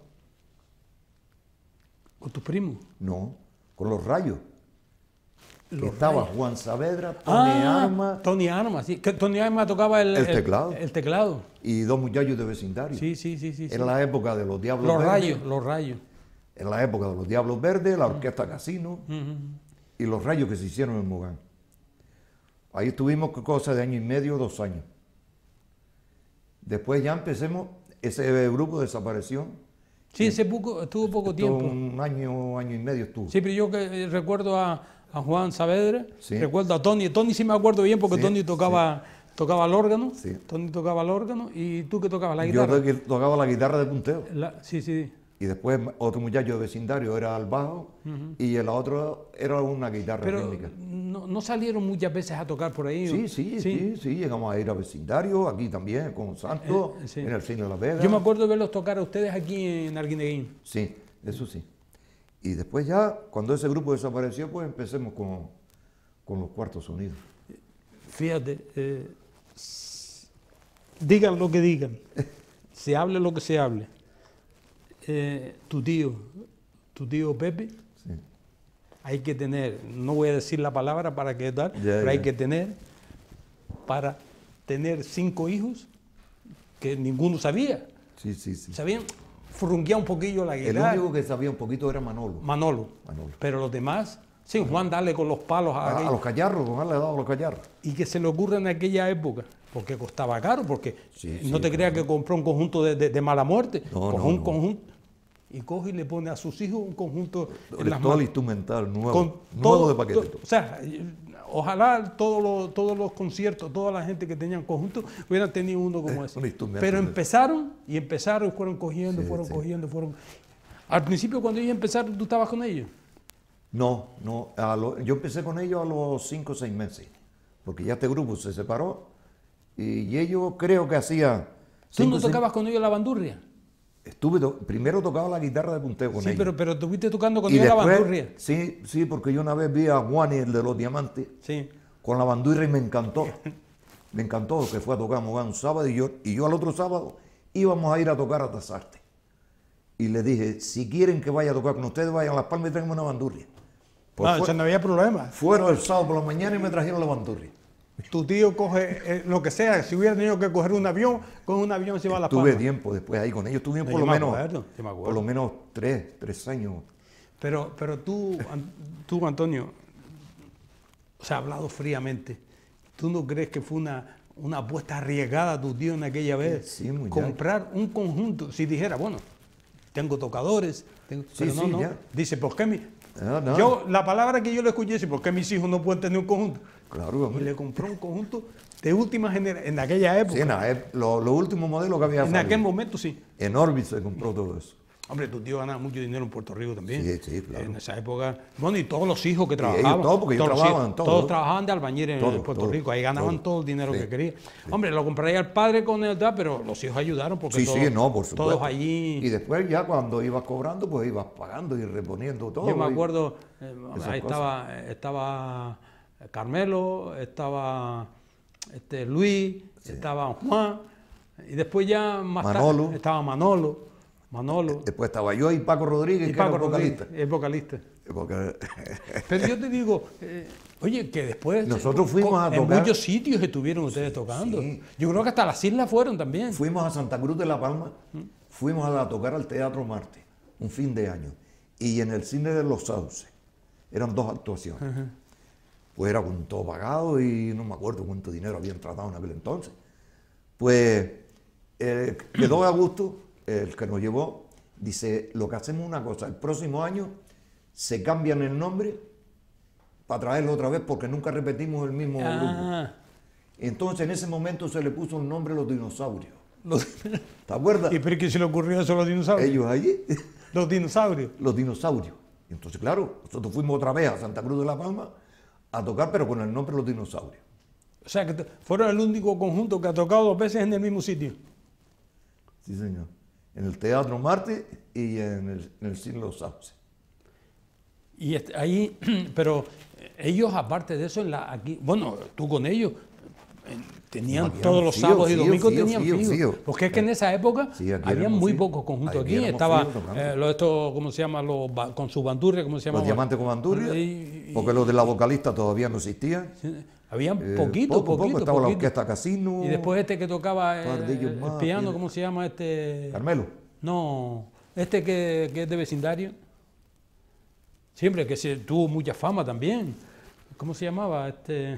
¿Con tus primos? No, con los Rayos. Que Los estaba Rayos. Juan Saavedra, Tony Ah, Arma Tony Arma, sí. Que Tony Arma tocaba el, El teclado. El, teclado. y dos muchachos de vecindario. Sí, sí, sí, sí. sí. En la época de los Diablos Los Verdes. rayos, los rayos. En la época de los Diablos Verdes, la Orquesta Casino Ujú. y los Rayos que se hicieron en Mogán. Ahí estuvimos con cosa de año y medio, dos años. Después ya empecemos, ese grupo desapareció. Sí, ese poco, estuvo poco Estuvo tiempo. un año, año y medio estuvo. Sí, pero yo que eh, recuerdo a, a Juan Saavedra, Sí. recuerdo a Tony. Tony sí me acuerdo bien porque Sí, Tony tocaba, tocaba el órgano. Sí. Tony tocaba el órgano y tú que tocabas la Yo guitarra. to- tocaba la guitarra de punteo. La- sí, sí. Y después otro muchacho de vecindario era el bajo y el otro era una guitarra Pero rítmica. no, no salieron muchas veces a tocar por ahí. Sí, sí, sí, sí, llegamos a ir a vecindario, aquí también, con Santos, Eh, sí. en el cine de La Vega. Yo me acuerdo de verlos tocar a ustedes aquí en Arguineguín. Sí, eso sí. Y después ya, cuando ese grupo desapareció, pues empecemos con, con los cuartos sonidos. Fíjate, eh, s- digan lo que digan, se hable lo que se hable. Eh, tu tío, tu tío Pepe, Sí. hay que tener, no voy a decir la palabra para que tal, Ya, pero hay ya. que tener para tener cinco hijos que ninguno sabía. Sí, sí, sí. Sabían frunguear un poquillo la El guitarra. único que sabía un poquito era Manolo. Manolo. Manolo. Pero los demás, sí, Juan dale con los palos a A, a aquello. los callarros, Juan le daba a los callarros. Y que se le ocurra en aquella época, porque costaba caro, porque Sí, no sí, te creas que compró un conjunto de, de- de mala muerte, No, coge no, un no. conjunto y coge y le pone a sus hijos un conjunto en las Todo el manos. instrumental nuevo, Con nuevo todo- de paquete. to- o sea, ojalá todos los, todos los conciertos, toda la gente que tenían conjuntos hubieran tenido uno como Eh, ese. un instrumento Pero de- empezaron y empezaron y fueron cogiendo, Sí, fueron sí. cogiendo, fueron. Al principio cuando ellos empezaron, ¿tú estabas con ellos? No, no, a lo- yo empecé con ellos a los cinco o seis meses, porque ya este grupo se separó y, y ellos creo que hacían... ¿Tú cinco no o seis- tocabas con ellos la bandurria? Estuve, to- primero tocaba la guitarra de punteo con Sí, ellos. pero, pero estuviste tocando con y ellos la después, bandurria. sí, sí, porque yo una vez vi a Juan, el de los diamantes, Sí. con la bandurria y me encantó. Me encantó que fue a tocar Mogán un sábado y yo, y yo al otro sábado íbamos a ir a tocar a Tazarte. Y le dije, si quieren que vaya a tocar con ustedes, vayan a Las Palmas y tráiganme una bandurria. Pues No, fue- eso no había problema. fueron el sábado por la mañana y me trajeron la bandurria. Tu tío coge eh, lo que sea, si hubiera tenido que coger un avión, con un avión se va a La Tuve Palmas. tiempo después ahí con ellos, tuve No, por yo lo me menos, acuerdo, yo me acuerdo. por lo menos tres, tres años. Pero, pero tú, An- tú, Antonio, o sea, hablado fríamente, ¿tú no crees que fue una, una apuesta arriesgada tu tío en aquella vez? Sí, muchacho. Comprar un conjunto, si dijera, bueno, tengo tocadores, tengo- Sí, pero no, sí, no. ya. Dice, ¿por qué mi... Ah, no. Yo, la palabra que yo le escuché es, ¿por qué mis hijos no pueden tener un conjunto? Claro, Y hombre. le compró un conjunto de última generación, en aquella época. Sí, en la ep- lo, lo último modelo que había en salido. aquel momento sí. En Orbit se compró todo eso. Hombre, tu tío ganaba mucho dinero en Puerto Rico también. Sí, sí, claro. En esa época, bueno, y todos los hijos que ellos trabajaban. todos, porque ellos los trabajaban hijos, todos. todos trabajaban de albañiles en Todos, Puerto todos, Rico. Ahí ganaban todos. todo el dinero Sí, que querían. Hombre, lo compraría el padre con el edad, pero los hijos ayudaron porque Sí, todos, sí, no, por supuesto. todos allí. Y después ya cuando ibas cobrando, pues ibas pagando y reponiendo todo. Yo me y- acuerdo, eh, esas ahí estaba, estaba Carmelo, estaba este, Luis, estaba Juan, y después ya más Manolo. tarde estaba Manolo. Manolo. Después estaba yo y Paco Rodríguez, Y que Paco era el vocalista. Rodríguez, el vocalista. Porque- Pero yo te digo, eh, oye, que después... Nosotros fuimos a En tocar- muchos sitios estuvieron ustedes tocando. sí. Yo creo que hasta las islas fueron también. fuimos a Santa Cruz de La Palma, fuimos a, la- a tocar al Teatro Marte. un fin de año. Y en el cine de Los Sauces, eran dos actuaciones. Uh-huh. Pues era con todo pagado y no me acuerdo cuánto dinero habían tratado en aquel entonces. Pues eh, quedó a gusto el que nos llevó. Dice, lo que hacemos es una cosa, el próximo año se cambian el nombre para traerlo otra vez porque nunca repetimos el mismo ah. grupo. Entonces en ese momento se le puso un nombre a los dinosaurios. ¿Te acuerdas? ¿Y por qué se le ocurrió eso a los dinosaurios? Ellos allí. ¿Los dinosaurios? Los dinosaurios. Entonces, claro, nosotros fuimos otra vez a Santa Cruz de la Palma a tocar, pero con el nombre de los dinosaurios. O sea, que fueron el único conjunto que ha tocado dos veces en el mismo sitio. Sí, señor. En el Teatro Marte y en el, en el Cine Los Sauces. Y este, ahí, pero ellos, aparte de eso, en la, aquí, bueno, tú con ellos, tenían no, todos los fío, sábados fío, y domingos fío, tenían fío, fío. fío. Porque es que en esa época sí, había muy fío. pocos conjuntos aquí. Estaba, eh, lo, esto, ¿cómo se llama? Los, con su bandurria, ¿cómo se llama? Los Diamantes con bandurria, y, y, porque los de la vocalista todavía no existían. Sí, habían eh, poquito, poco, poquito, poco. Estaba poquito. la orquesta Casino. Y después este que tocaba el, el, el piano, ¿cómo se llama? Este Carmelo. No, este que, que es de vecindario. Siempre que se tuvo mucha fama también. ¿Cómo se llamaba? Este...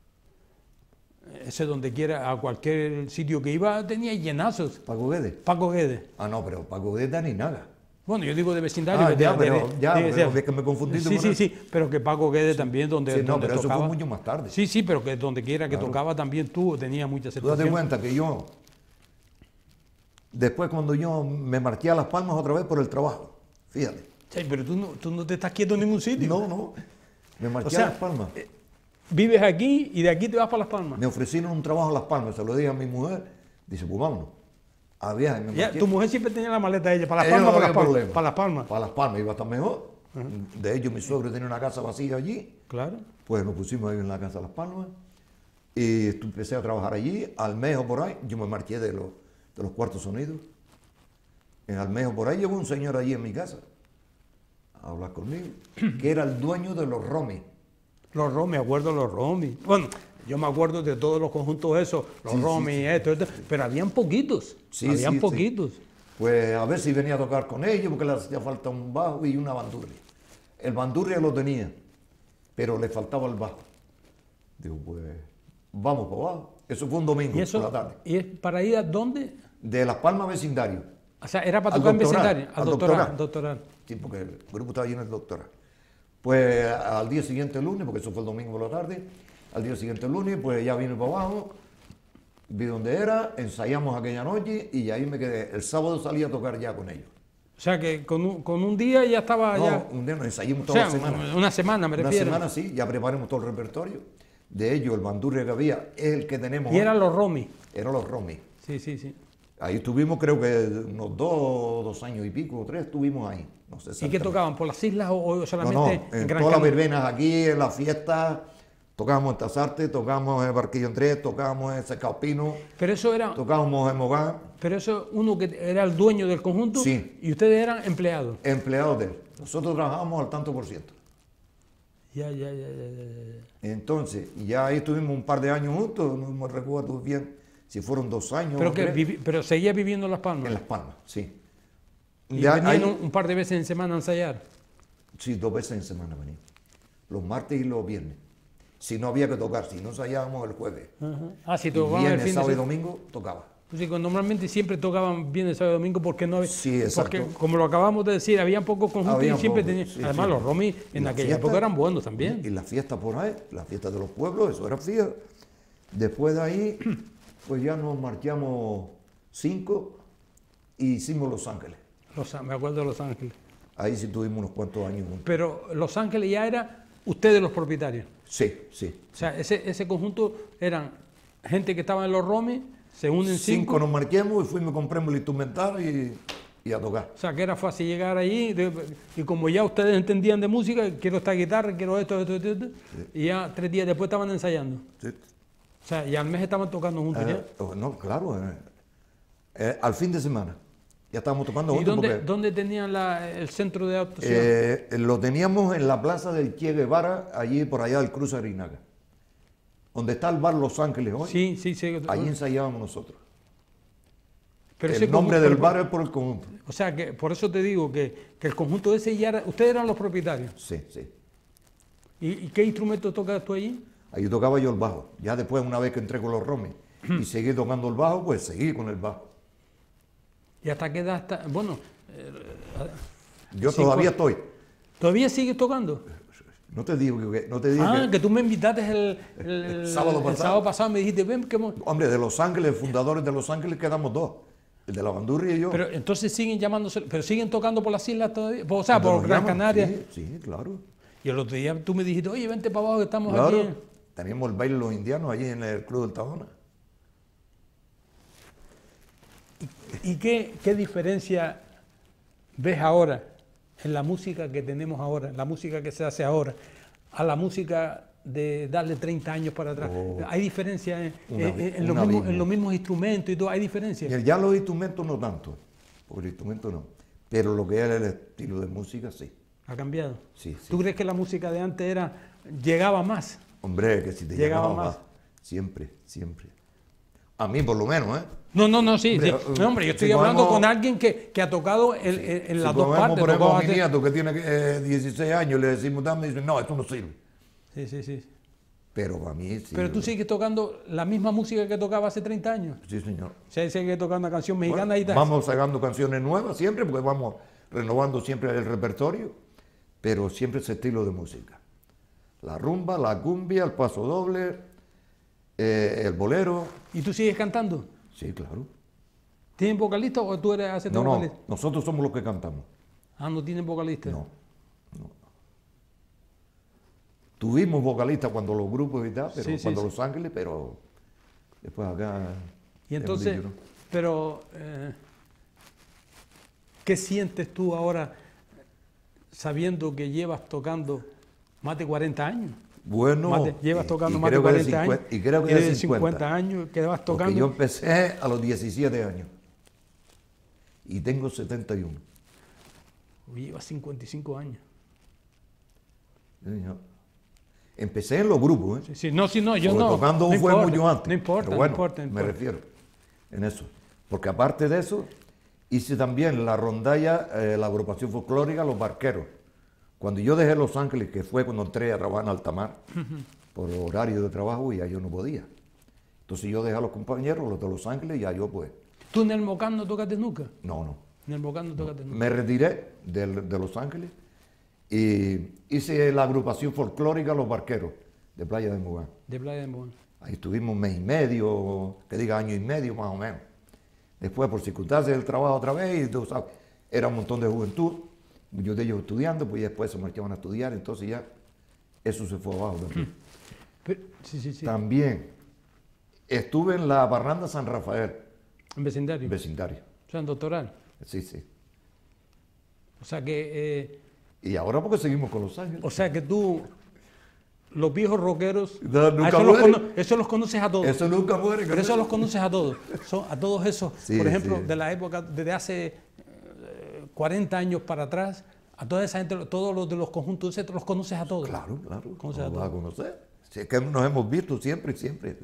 Ese donde quiera, a cualquier sitio que iba, tenía llenazos. ¿Paco Guedes? Paco Guedes. Ah, no, pero Paco Guedes ni nada. Bueno, yo digo de vecindario. Ah, de, ya, de, pero, de, ya, de, pero de, es que me confundí. Sí, sí, sí, pero que Paco Guedes sí. también, donde, sí, no, donde pero tocaba. Eso fue mucho más tarde. Sí, sí, pero que donde quiera que claro. tocaba también tuvo, tenía mucha aceptación. Tú date cuenta que yo, después cuando yo me marché a Las Palmas otra vez por el trabajo, fíjate. Sí, pero tú no, tú no te estás quieto en ningún sitio. No, no, me marché o sea, a Las Palmas. Eh, Vives aquí y de aquí te vas para Las Palmas. Me ofrecieron un trabajo en Las Palmas, se lo dije a mi mujer, dice, pues vámonos, a viaje. Me ya, tu mujer siempre tenía la maleta de ella, para Las Palmas, no para, Las Palmas para Las Palmas. Para Las Palmas, iba a estar mejor. Uh-huh. De hecho, mi suegro tenía una casa vacía allí. Claro. Pues nos pusimos ahí en la casa de Las Palmas y empecé a trabajar allí, Almejo por ahí, yo me marché de los, de los cuartos sonidos. En Almejo por ahí llegó un señor allí en mi casa a hablar conmigo, que era el dueño de los Romis. Los Romis, me acuerdo de los Romis. Bueno, yo me acuerdo de todos los conjuntos esos, los sí, Romis, sí, sí. Esto, esto, pero habían poquitos, sí, habían sí, poquitos. Sí. Pues a ver si venía a tocar con ellos, porque le hacía falta un bajo y una bandurria. El bandurria lo tenía, pero le faltaba el bajo. Digo, pues, vamos para abajo. Eso fue un domingo ¿Y eso, por la tarde. ¿Y es para ir a dónde? De Las Palmas vecindario. O sea, era para tocar en vecindario, al doctoral, doctoral. Sí, porque el grupo estaba lleno de doctoral. Pues al día siguiente, el lunes, porque eso fue el domingo por la tarde, al día siguiente, el lunes, pues ya vine para abajo, vi dónde era, ensayamos aquella noche y ahí me quedé. El sábado salí a tocar ya con ellos. O sea que con un, con un día ya estaba no, ya... un día nos ensayamos toda o sea, la semana. Una semana me refiero. Una semana sí, ya preparamos todo el repertorio. De ellos, el bandurria que había es el que tenemos. Y eran los Romis. Eran los Romis. Sí, sí, sí. Ahí estuvimos, creo que unos dos, dos años y pico, o tres, estuvimos ahí. No sé. ¿Y qué tocaban? ¿Por las islas o, o solamente no, no, en, en Gran todas las Canaria? verbenas aquí, en las fiestas, tocábamos en Tazarte, tocábamos en Barquillo Andrés, tocábamos en Secalpino, pero eso era, tocábamos en Mogán. Pero eso, uno que era el dueño del conjunto, sí. Y ustedes eran empleados. Empleados de él. Nosotros trabajábamos al tanto por ciento. Ya, ya, ya, ya, ya. Entonces, ya ahí estuvimos un par de años juntos, no me recuerdo bien si fueron dos años. Pero, que vivi, pero seguía viviendo en Las Palmas. En Las Palmas, sí. ¿Y ya, venían ahí, un par de veces en semana a ensayar? Sí, dos veces en semana venían. Los martes y los viernes. Si no había que tocar, si no ensayábamos el jueves. Uh-huh. Ah, si tocaban viernes, el fin sábado de... y domingo, tocaba. Pues sí, normalmente siempre tocaban viernes, sábado y domingo porque no había... Sí, exacto. Porque, como lo acabamos de decir, había pocos conjuntos había y siempre tenían... Sí, además, sí. Los Romis en aquella fiesta, época eran buenos también. Y la fiesta por ahí, la fiesta de los pueblos, eso era fiesta. Después de ahí, pues ya nos marchamos cinco y hicimos Los Ángeles. Los, me acuerdo de Los Ángeles. Ahí sí tuvimos unos cuantos años juntos. Pero Los Ángeles ya era ustedes los propietarios. Sí, sí. O sea, ese, ese conjunto eran gente que estaba en los Romis, se unen cinco. Cinco nos marchamos y fuimos, compramos el instrumental y, y a tocar. O sea, que era fácil llegar allí de, y como ya ustedes entendían de música, quiero esta guitarra, quiero esto, esto, esto, esto sí. Y ya tres días después estaban ensayando. Sí. O sea, y al mes estaban tocando juntos eh, ya. No, claro. Eh, eh, al fin de semana. Ya estábamos tocando juntos. ¿Y dónde, porque, dónde tenían la, el centro de actuación? Eh, lo teníamos en la plaza del Che Guevara, allí por allá del Cruz Arinaga. Donde está el bar Los Ángeles hoy. Sí, sí, sí. Allí ensayábamos nosotros. Pero ese el nombre conjunto- del pero- bar es por el conjunto. O sea, que por eso te digo que, que el conjunto ese ya era... Ustedes eran los propietarios. Sí, sí. ¿Y, y qué instrumento tocas tú allí? Ahí tocaba yo el bajo. Ya después, una vez que entré con los Romes y seguí tocando el bajo, pues seguí con el bajo. ¿Y hasta qué edad está? Bueno, eh, Yo Sí, todavía cu- estoy. ¿todavía sigues tocando? No te digo que, no te digo Ah, que, que tú me invitaste el, el- El sábado el pasado. sábado pasado, me dijiste, ven, que mo-". hombre, de Los Ángeles, fundadores de Los Ángeles, quedamos dos. El de la bandurria y yo. Pero entonces siguen llamándose, pero siguen tocando por las islas todavía, o sea, Cuando por nos Gran llaman, Canaria. Sí, sí, claro. Y el otro día tú me dijiste, oye, vente para abajo que estamos Claro. aquí. Teníamos el baile de los indianos allí en el Club del Tajona. ¿Y qué, qué diferencia ves ahora en la música que tenemos ahora, la música que se hace ahora, a la música de darle treinta años para atrás? Oh. ¿Hay diferencia en, Una en- vi- en los un mismos, abismo. en los mismos instrumentos y todo? ¿Hay diferencia? Mira, ya los instrumentos no tanto, porque el instrumento no. Pero lo que era el estilo de música, sí. ¿Ha cambiado? Sí, sí. ¿Tú crees que la música de antes era llegaba más? Hombre, que si te Llegaba llegaba más. más. Siempre, siempre. A mí, por lo menos, ¿eh? No, no, no, sí. Hombre, sí. No, hombre, yo si estoy hablando cogemos- con alguien que, que ha tocado el- el- en las si dos cogemos, partes. por ejemplo, tocaba a mi hacer- nieto que tiene eh, dieciséis años, le decimos dame y dice, no, esto no sirve. Sí, sí, sí. Pero a mí sí. Pero tú yo- sigues tocando la misma música que tocaba hace treinta años. Sí, señor. O sea, sigue tocando una canción mexicana Bueno, y tal. vamos sacando canciones nuevas siempre, porque vamos renovando siempre el repertorio, pero siempre ese estilo de música. La rumba, la cumbia, el paso doble, eh, el bolero. ¿Y tú sigues cantando? Sí, claro. ¿Tienen vocalista o tú eres haces No, no, vocalista? nosotros somos los que cantamos. Ah, no tienen vocalista. No, no. Tuvimos vocalistas cuando los grupos y tal, pero Sí, sí, cuando sí. Los Ángeles, pero después acá. Y hemos entonces, dicho, ¿no? pero, eh, ¿qué sientes tú ahora sabiendo que llevas tocando más de cuarenta años? Bueno, Más de- llevas y- tocando y más de creo que cuarenta años. cincuenta y creo que y de de cincuenta. cincuenta años que vas Porque tocando. yo empecé a los diecisiete años y tengo setenta y uno. Uy, llevas cincuenta y cinco años. Sí, señor. Empecé en los grupos, ¿eh? Sí, sí, no, sí, no, yo Porque no. tocando no fue importa, mucho antes. No importa, pero bueno, no importa. no me importa. refiero en eso. Porque aparte de eso, hice también la rondalla, eh, la agrupación folclórica Los Barqueros. Cuando yo dejé Los Ángeles, que fue cuando entré a trabajar en Altamar, por horario de trabajo, y ya yo no podía. Entonces yo dejé a los compañeros, los de Los Ángeles, y ya yo pues, ¿Tú en el Mocán no tocaste nunca? no, no. En el Mocán no tocaste nunca. Me retiré del- de Los Ángeles y hice la agrupación folclórica Los Barqueros, de Playa de Mogán. De Playa de Mocán. Ahí estuvimos un mes y medio, que diga año y medio más o menos. Después, por circunstancias del trabajo otra vez, y tú sabes, era un montón de juventud, muchos de ellos estudiando, pues ya después se marchaban a estudiar, entonces ya eso se fue abajo también. Pero- sí, sí, sí. También estuve en la Barranda San Rafael, En vecindario. vecindario. O sea, en doctoral. Sí, sí. O sea que, eh, Y ahora porque seguimos con Los Ángeles. o sea que tú, los viejos rockeros, No, nunca a eso, los mueren. cono- eso los conoces a todos. Eso nunca muere. Pero eso los conoces a todos. Son a todos esos, Sí, por ejemplo, sí. de la época, desde hace eh, cuarenta años para atrás, a toda esa gente, todos los de los conjuntos, etcétera, los conoces a todos. Claro, claro. ¿Cómo se ¿Cómo llama? vas a conocer? Si es que nos hemos visto siempre, siempre.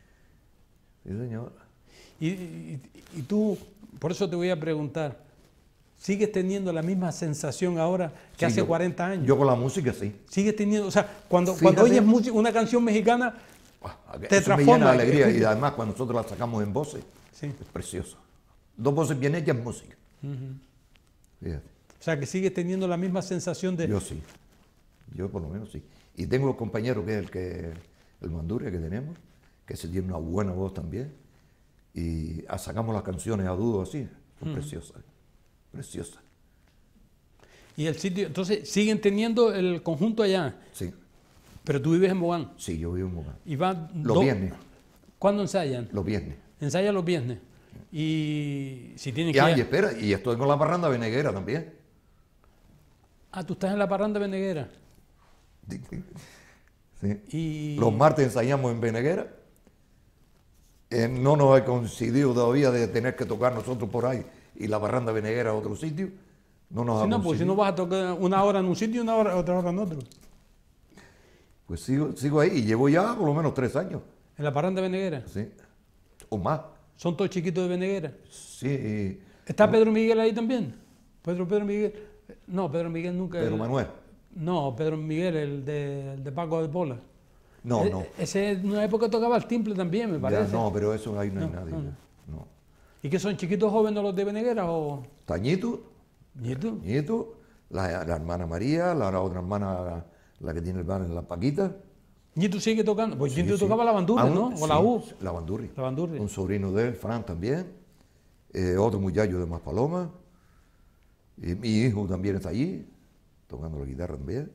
Sí, señor. Y, y- y tú, por eso te voy a preguntar, ¿sigues teniendo la misma sensación ahora que Sí, hace yo- cuarenta años? Yo con la música sí. ¿Sigues teniendo, o sea, cuando, Fíjate. cuando oyes música- una canción mexicana, Ah, Te Eso me transforma. llena de alegría y además cuando nosotros la sacamos en voces, sí, es precioso. Dos voces bien hechas en música. Fíjate. o sea, que sigues teniendo la misma sensación de... Yo sí. Yo por lo menos sí. Y tengo un compañero que es el que el Manduria que tenemos, que se tiene una buena voz también. Y ah, sacamos las canciones a dúo así. Son preciosas. Preciosas. Y el sitio, entonces, siguen teniendo el conjunto allá, Sí. pero tú vives en Mogán. Sí, yo vivo en Mogán. Y van Los do- viernes. ¿Cuándo ensayan? Los viernes. Ensayan los viernes. Y si tienen Y, que... ah, ir y a- espera, y estoy con la parranda veneguera también. Ah, tú estás en la parranda Veneguera. Sí. Y... Los martes ensayamos en Veneguera. Eh, no nos ha coincidido todavía de tener que tocar nosotros por ahí y la barranda Veneguera a otro sitio. No nos Si ha no, pues si no coincidido. vas a tocar una hora en un sitio y una hora, otra hora en otro. Pues sigo, sigo ahí y llevo ya por lo menos tres años. En la parranda Veneguera. ¿Sí? O más. ¿Son todos chiquitos de Veneguera? Sí. ¿Está no, Pedro Miguel ahí también? Pedro, Pedro Miguel. No, Pedro Miguel nunca. Pedro el, Manuel. No, Pedro Miguel, el de, el de Paco de Pola. No, E- no. Ese en una época tocaba el timple también, me Ya, parece. no, pero eso ahí no, hay No, nadie. no, ya, no. no. ¿Y qué son chiquitos jóvenes los de Veneguera o Tañito, nietos? Nieto, la, la hermana María, la, la otra hermana, la que tiene el bar en la Paquita. ¿Nieto sigue tocando? Pues Sí, Nieto sí. tocaba la bandurria, Aún- ¿no? O sí, la U. La bandurria. La bandurria. Un sobrino de él, Fran también. Eh, otro muchacho de Maspaloma. Y mi hijo también está allí, tocando la guitarra también.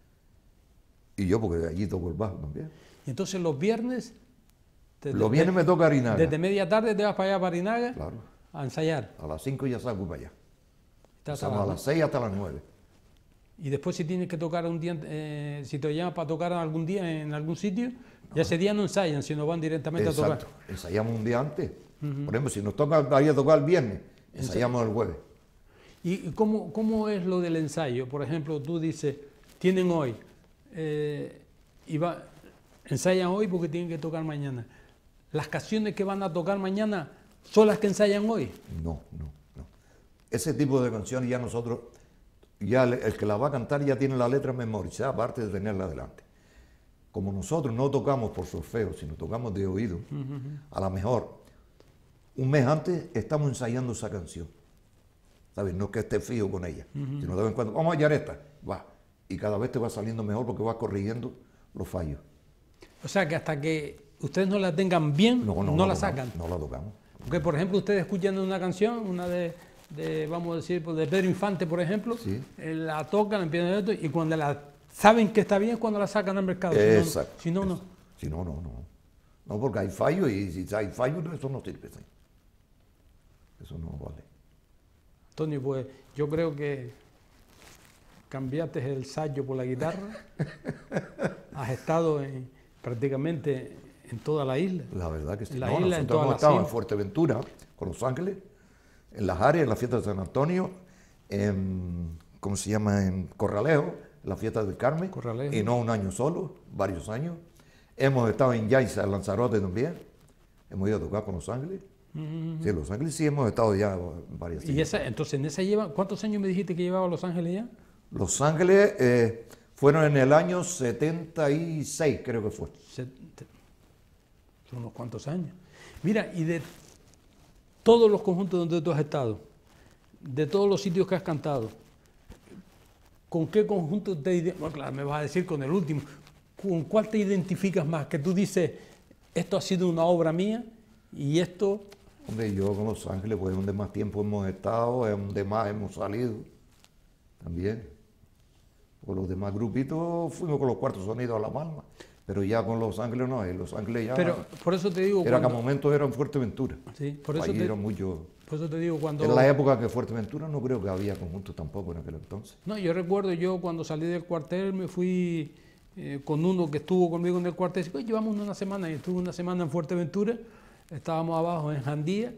Y yo, porque allí toco el bajo también. Y entonces los viernes. desde- Los viernes me toca Arinaga. Desde media tarde te vas para allá, para Arinaga, Claro. a ensayar. A las cinco ya salgo para allá. Está hasta Estamos a las- las seis hasta las nueve. Y después si tienes que tocar un día, eh, si te llaman para tocar algún día en algún sitio, ya ese día no ensayan, sino van directamente a Exacto. tocar. Ensayamos un día antes. Por ejemplo, si nos toca ir a tocar el viernes, ensayamos el jueves. ¿Y y cómo, cómo es lo del ensayo? Por ejemplo, tú dices, tienen hoy, eh, y va, ensayan hoy porque tienen que tocar mañana. ¿Las canciones que van a tocar mañana son las que ensayan hoy? No, no, no. Ese tipo de canciones ya nosotros, ya el, el que la va a cantar ya tiene la letra memorizada, aparte de tenerla adelante. Como nosotros no tocamos por solfeo, sino tocamos de oído, a lo mejor un mes antes estamos ensayando esa canción. ¿Sabes? No es que esté fijo con ella, sino de vez en cuando, vamos a hallar esta, va. Y cada vez te va saliendo mejor porque vas corrigiendo los fallos. O sea que hasta que ustedes no la tengan bien, no, la tocamos, sacan. No la tocamos. Porque, por ejemplo, ustedes escuchan una canción, una de, de, vamos a decir, pues, de Pedro Infante, por ejemplo, Sí. eh, la tocan, empiezan esto, y cuando la saben que está bien, es cuando la sacan al mercado. Si no, no. Exacto. Si no, no. Si no, no, no. No, porque hay fallos y si hay fallos, eso no sirve. ¿Sí? Eso no vale. Antonio, pues yo creo que cambiaste el sayo por la guitarra, has estado en, prácticamente en toda la isla. La verdad que sí. La No, isla, en nosotros todas hemos las estado en islas. Fuerteventura, con Los Ángeles, en Las Áreas, en la fiesta de San Antonio, en, ¿cómo se llama? En Corralejo, en la fiesta del Carmen. Corralejo. Y no un año solo, varios años. Hemos estado en Yaiza, en Lanzarote también. Hemos ido a tocar con Los Ángeles. Sí, en Los Ángeles sí hemos estado ya en varias Y esa, entonces, en esa lleva, ¿cuántos años me dijiste que llevaba Los Ángeles ya? Los Ángeles eh, fueron en el año setenta y seis, creo que fue. Se- te- Son unos cuantos años. Mira, y de todos los conjuntos donde tú has estado, de todos los sitios que has cantado, ¿con qué conjunto te ide- bueno, claro, me vas a decir con el último, ¿con cuál te identificas más? Que tú dices, esto ha sido una obra mía y esto... Hombre, yo con Los Ángeles, pues es donde más tiempo hemos estado, es donde más hemos salido también. Con los demás grupitos fuimos con los Cuartos Sonidos a La Palma, pero ya con Los Ángeles no, en Los Ángeles ya Pero por eso te digo... era que a cuando- momentos era en Fuerteventura. sí, por eso Allí te, era mucho. por eso te digo cuando... En la época que Fuerteventura no creo que había conjuntos tampoco en aquel entonces. No, yo recuerdo yo cuando salí del cuartel me fui eh, con uno que estuvo conmigo en el cuartel, pues llevamos una semana y estuve una semana en Fuerteventura, estábamos abajo en Jandía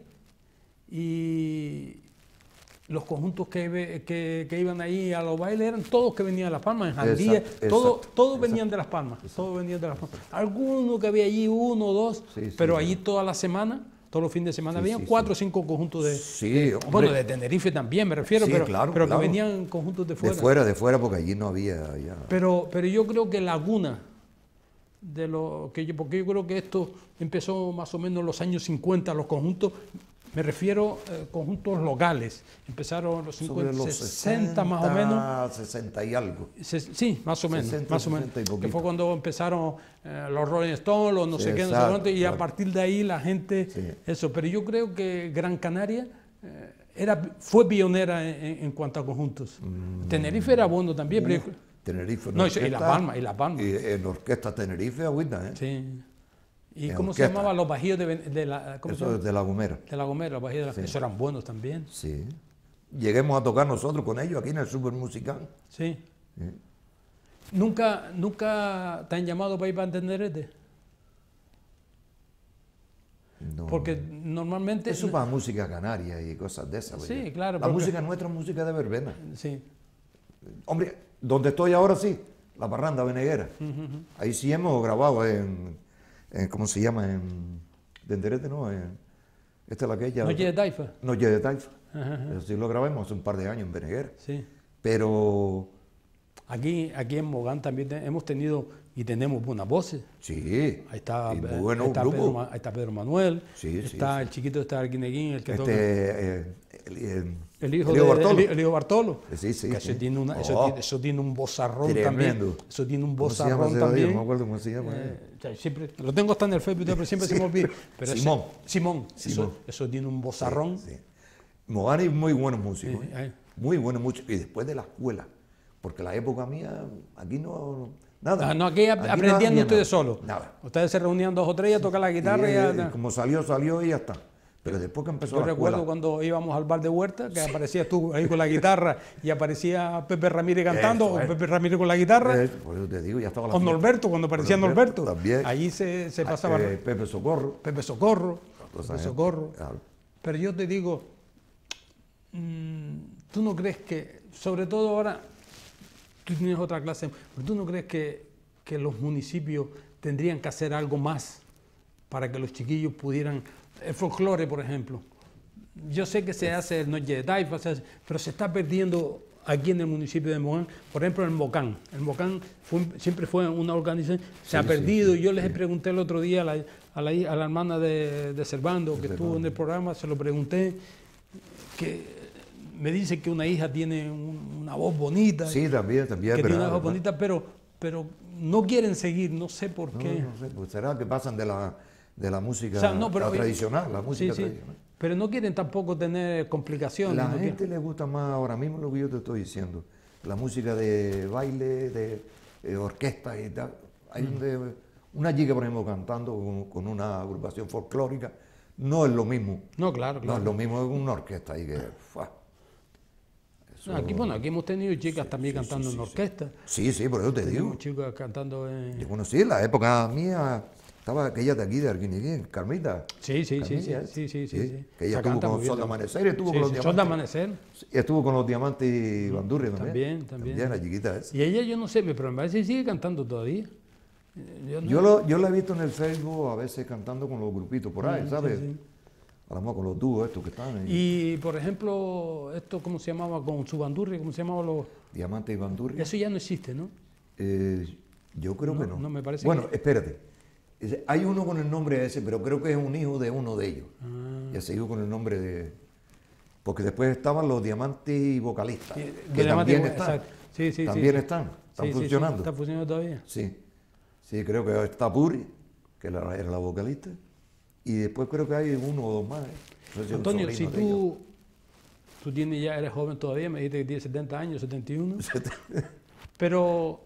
y los conjuntos que, ve- que, que iban ahí a los bailes eran todos que venían de Las Palmas, en Jandía, Exacto, todo- exacto, todos exacto. venían de Las Palmas, todos venían de Las Palmas. Algunos que había allí, uno o dos, Sí, sí, pero sí. allí toda la semana, todos los fines de semana, Sí, habían sí, cuatro o sí. cinco conjuntos de... Sí, hombre, Bueno, de Tenerife también me refiero, Sí, pero, claro, pero claro. que venían conjuntos de de fuera. fuera, de fuera, porque allí no había ya. Pero, pero yo creo que Laguna, de lo que yo, porque yo creo que esto empezó más o menos en los años cincuenta, los conjuntos, me refiero a conjuntos locales, empezaron en los Sobre cincuenta, los sesenta más o menos. sesenta y algo. Se- sí, más o menos, sesenta, más o menos, sesenta y que poquito. fue cuando empezaron eh, los Rolling Stones, los no Sí, sé qué, no sé exacto, cuánto, y a claro. partir de ahí la gente, Sí. eso, pero yo creo que Gran Canaria eh, era, fue pionera en, en- en cuanto a conjuntos. Tenerife era bueno también, pero yo- Tenerife. en No, y y La orquesta, Palma, y La Palma. Y en orquesta Tenerife, agüita, ¿eh? sí. ¿Y En cómo se orquesta. llamaban los bajíos de, Ven- de la, ¿cómo se Eso llama? es de La Gomera. De La Gomera, los bajíos de la, Sí. Esos eran buenos también. Sí. Lleguemos a tocar nosotros con ellos aquí en el Super Musical. Sí. Sí. ¿Nunca, ¿Nunca te han llamado para ir para Tenerife? No. Porque normalmente... Eso para música canaria y cosas de esas. Sí, oye. claro, La porque- música nuestra es música de verbena. Sí. Hombre, donde estoy ahora sí, la parranda veneguera. Ahí sí hemos grabado en, en, ¿cómo se llama? En Tenerife, no, en, Esta es la que ella... Noche de Taifa. Noche de Taifa. Ajá, ajá. Eso sí lo grabamos hace un par de años en Beneguera. Sí. Pero Aquí, aquí en Mogán también te- hemos tenido y tenemos buenas voces. sí, Ahí está, y muy eh, buenos ahí está grupos. Pedro, Ma- ahí está Pedro Manuel, Sí, sí, está sí. el chiquito está Arguineguín, el que Este, toca. eh, el, el- El hijo, Elio de, Bartolo. el, el hijo Bartolo. Sí, sí, Que sí. Eso, tiene una- eso, Oh. tiene, eso tiene un vozarrón Tremendo. también. Eso tiene un ¿Cómo se llama vozarrón ese también. No me acuerdo cómo se llama. Eh, o sea, siempre, lo tengo hasta en el Facebook, pero siempre se me olvida. Pero ese- Simón. Simón. Simón. Eso, eso tiene un vozarrón. Sí. Mogán es muy buenos músicos. Sí, ¿eh? ahí. Muy buenos músicos. Y después de la escuela. Porque la época mía, aquí no... Nada. Ah, no, aquí ap- Aquí no aprendían había ustedes nada. solos. Nada. Ustedes se reunían dos o tres y a tocar la guitarra. Y, y, a- eh, como salió, salió y ya está. Pero después que empezó Yo la recuerdo escuela... cuando íbamos al bar de Huerta, que aparecías tú ahí con la guitarra y aparecía Pepe Ramírez cantando, Eso o es. Pepe Ramírez con la guitarra, Eh, por eso te digo, ya estaba la o fiesta. Norberto, cuando aparecía Norberto Norberto. también. Ahí se, se pasaba Eh, Pepe Socorro. Pepe Socorro, Toda esa Pepe gente. Socorro. Claro. Pero yo te digo, mm, ¿tú no crees que, sobre todo ahora, tú tienes otra clase, pero tú no crees que, que los municipios tendrían que hacer algo más para que los chiquillos pudieran, el folclore, por ejemplo? Yo sé que se hace el Noche de Taifa, se hace- pero se está perdiendo aquí en el municipio de Mogán, por ejemplo, el Mocán. El Mocán fue un- siempre fue una organización, se ha Sí, sí, perdido. sí, Yo les sí. pregunté el otro día a la, a la, hi- a la hermana de, de Servando, que estuvo en el programa, se lo pregunté, que me dice que una hija tiene un- una voz bonita, Sí, también, también. que es tiene una verdad, voz ¿verdad? bonita, pero, pero no quieren seguir, no sé por No, qué. no sé, pues será que pasan de la, de la música O sea, no, pero- la tradicional, la música Sí, sí, tradicional. pero no quieren tampoco tener complicaciones. La no quieren- gente le gusta más ahora mismo lo que yo te estoy diciendo. La música de baile, de eh, orquesta y tal. Hay Mm. donde una chica, por ejemplo, cantando con, con una agrupación folclórica, no es lo mismo. No, claro, No claro. es lo mismo que una orquesta. Y que, ¡fua! Eso- No, aquí, bueno, aquí hemos tenido chicas también sí, cantando sí, en sí, orquesta. Sí, sí, por eso te digo. Tenemos chicas cantando en... Yo conocí en la época mía, estaba aquella de aquí de Arguineguín, Carmita. Sí, sí, sí, sí, Carmilla, sí, sí, sí, sí, sí. que ella Se estuvo canta con muy bien Sol de también. Amanecer, estuvo Sí, con los sí, Sol de diamantes. Amanecer. Y estuvo con los diamantes y Bandurria también. También, también. También, la chiquita esa. Y ella, yo no sé, pero me parece que sigue cantando todavía. Eh, Yo no- Yo, lo, yo la he visto en el Facebook a veces cantando con los grupitos por ahí, Mm, ¿sabes? sí, sí. A lo mejor con los dúos estos que están ahí. Y, por ejemplo, esto, ¿cómo se llamaba? Con su bandurria, ¿cómo se llamaba? Los... Diamante y Bandurria. Eso ya no existe, ¿no? Eh, yo creo No, que no. no me parece Bueno, que- espérate. Ese- Hay uno con el nombre ese, pero creo que es un hijo de uno de ellos. Ah. Ya se dijo con el nombre de... Porque después estaban los diamantes y vocalistas, Sí, que Diamante también y- están. exacto. Sí, sí, sí. también están, están Sí, sí, sí, funcionando. está funcionando todavía. Sí, sí, creo que está Puri, que era, era la vocalista, y después creo que hay uno o dos más. ¿eh? No sé si un Antonio, si sobrino de ellos. tú, tú tienes ya, eres joven todavía, me dijiste que tienes setenta años, setenta y uno, pero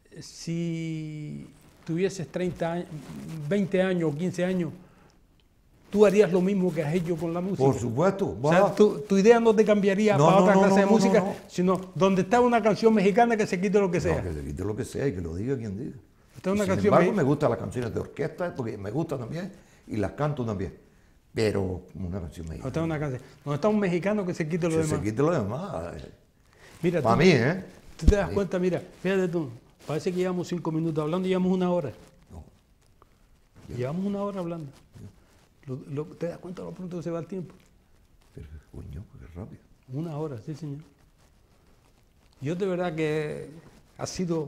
si tuvieses treinta años, veinte años o quince años, ¿tú harías lo mismo que has hecho con la música? Por supuesto. O sea, va. tu, tu idea no te cambiaría No, para no, otra no, clase no, de no, música, no, no. sino donde está una canción mexicana que se quite lo que sea. No, que se quite lo que sea y que lo diga quien diga. Esta es Y una sin canción embargo, me- me gustan las canciones de orquesta, porque me gustan también, y las canto también. Pero una canción Donde mexicana. está una canción, donde está un mexicano que se quite lo Que demás. se quite lo demás. Mira, Para tú- mí, ¿eh? Tú te das cuenta, mira, fíjate tú, parece que llevamos cinco minutos hablando y llevamos una hora. No. Llevamos una hora hablando. Lo- lo- ¿Te das cuenta lo pronto que se va el tiempo? Pero, coño, qué rápido. Una hora, sí, señor. Yo de verdad que ha sido...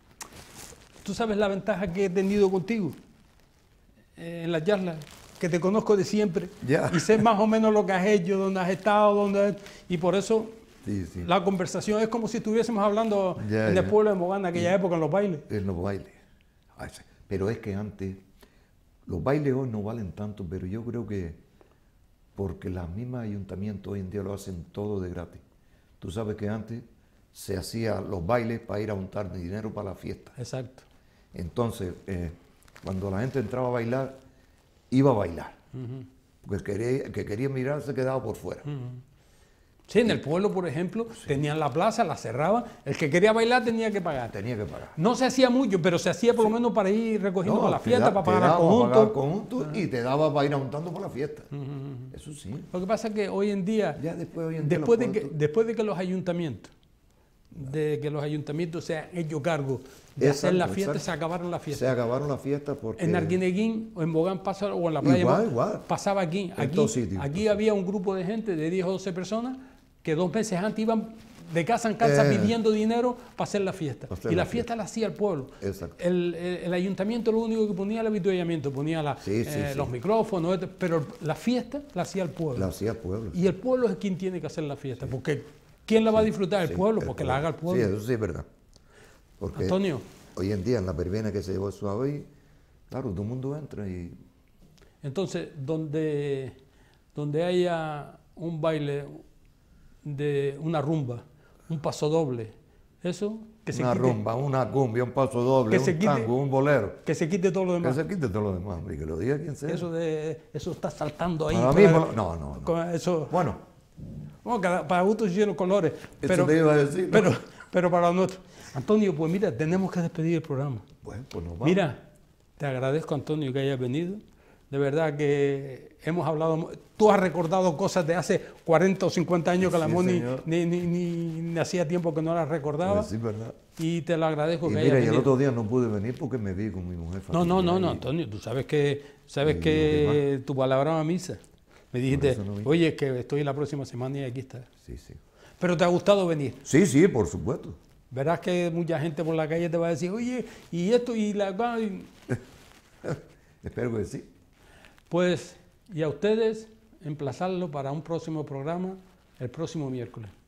Tú sabes la ventaja que he tenido contigo eh, en la charla, que te conozco de siempre Ya. y sé más o menos lo que has hecho, dónde has estado, dónde... Y por eso Sí, sí. la conversación es como si estuviésemos hablando Ya, en el ya. pueblo de Mogán, en aquella época, en los bailes. En los bailes. Ay, sí. Pero es que antes, los bailes hoy no valen tanto, pero yo creo que porque los mismos ayuntamientos hoy en día lo hacen todo de gratis. Tú sabes que antes se hacían los bailes para ir a juntar dinero para la fiesta. Exacto. Entonces, eh, cuando la gente entraba a bailar, iba a bailar. Porque el que quería, el que quería mirar se quedaba por fuera. Sí, en el pueblo, por ejemplo, tenían la plaza, la cerraban. El que quería bailar tenía que pagar. Tenía que pagar. No se hacía mucho, pero se hacía por lo menos para ir recogiendo para la te fiesta, da- para te pagar al daba para pagar al conjunto. conjunto y te daba para ir juntando por la fiesta. Eso sí. Lo que pasa es que hoy en día, Ya después hoy en día después, los de que, pueblos- después de que los ayuntamientos de que los ayuntamientos se han hecho cargo de hacer la fiesta, exacto. se acabaron las fiestas. Se acabaron las fiestas porque... En Arguineguín o en Mogán pasa, o en la playa Igual, igual. pasaba aquí. En Aquí, todos sitios. aquí había un grupo de gente de diez o doce personas que dos meses antes iban de casa en casa Eh. pidiendo dinero para hacer la fiesta. Hacer Y la la fiesta la hacía el pueblo. Exacto. El, el, el ayuntamiento lo único que ponía era el avituallamiento, ponía la, Sí, sí, eh, sí. los micrófonos, esto, pero la fiesta la hacía el pueblo. La hacía el pueblo. Y el pueblo es quien tiene que hacer la fiesta, porque ¿quién la va a disfrutar? El Sí, pueblo, el porque pueblo. la haga el pueblo. Sí, eso sí es verdad. Porque Antonio, hoy en día en la verbena que se llevó eso hoy, claro, todo el mundo entra y... entonces, donde, donde haya un baile de una rumba, un paso doble, eso, que se Una quite, rumba, una cumbia, un paso doble, que se un quite- tango, un bolero. que se quite todo lo Que demás. se quite todo lo demás, hombre, que lo diga quien sea. Eso, de, eso está saltando ahí. Ahora por mismo, ahí. no, no, no. Con Eso, Bueno, bueno, cada- para gustos y los colores. Pero, eso te iba a decir. ¿no? pero, pero para nosotros. Antonio, pues mira, tenemos que despedir el programa. Bueno, pues nos vamos. Mira, te agradezco, Antonio, que hayas venido. De verdad que hemos hablado, tú has recordado cosas de hace cuarenta o cincuenta años que la Sí, Moni señor. ni, ni, ni, ni hacía tiempo que no las recordaba. Pues sí, verdad. Y te lo agradezco Y que mira, hayas y el venido. otro día no pude venir porque me vi con mi mujer. No, no, no, no, familiar y- Antonio, tú sabes que, sabes Y que tu palabra va a misa. Me dijiste, eso no vine. oye, que estoy la próxima semana y aquí está. Sí, sí. Pero te ha gustado venir. Sí, sí, por supuesto. Verás que mucha gente por la calle te va a decir, oye, y esto, y la... y- Espero que sí. Pues, y a ustedes, emplazarlo para un próximo programa el próximo miércoles.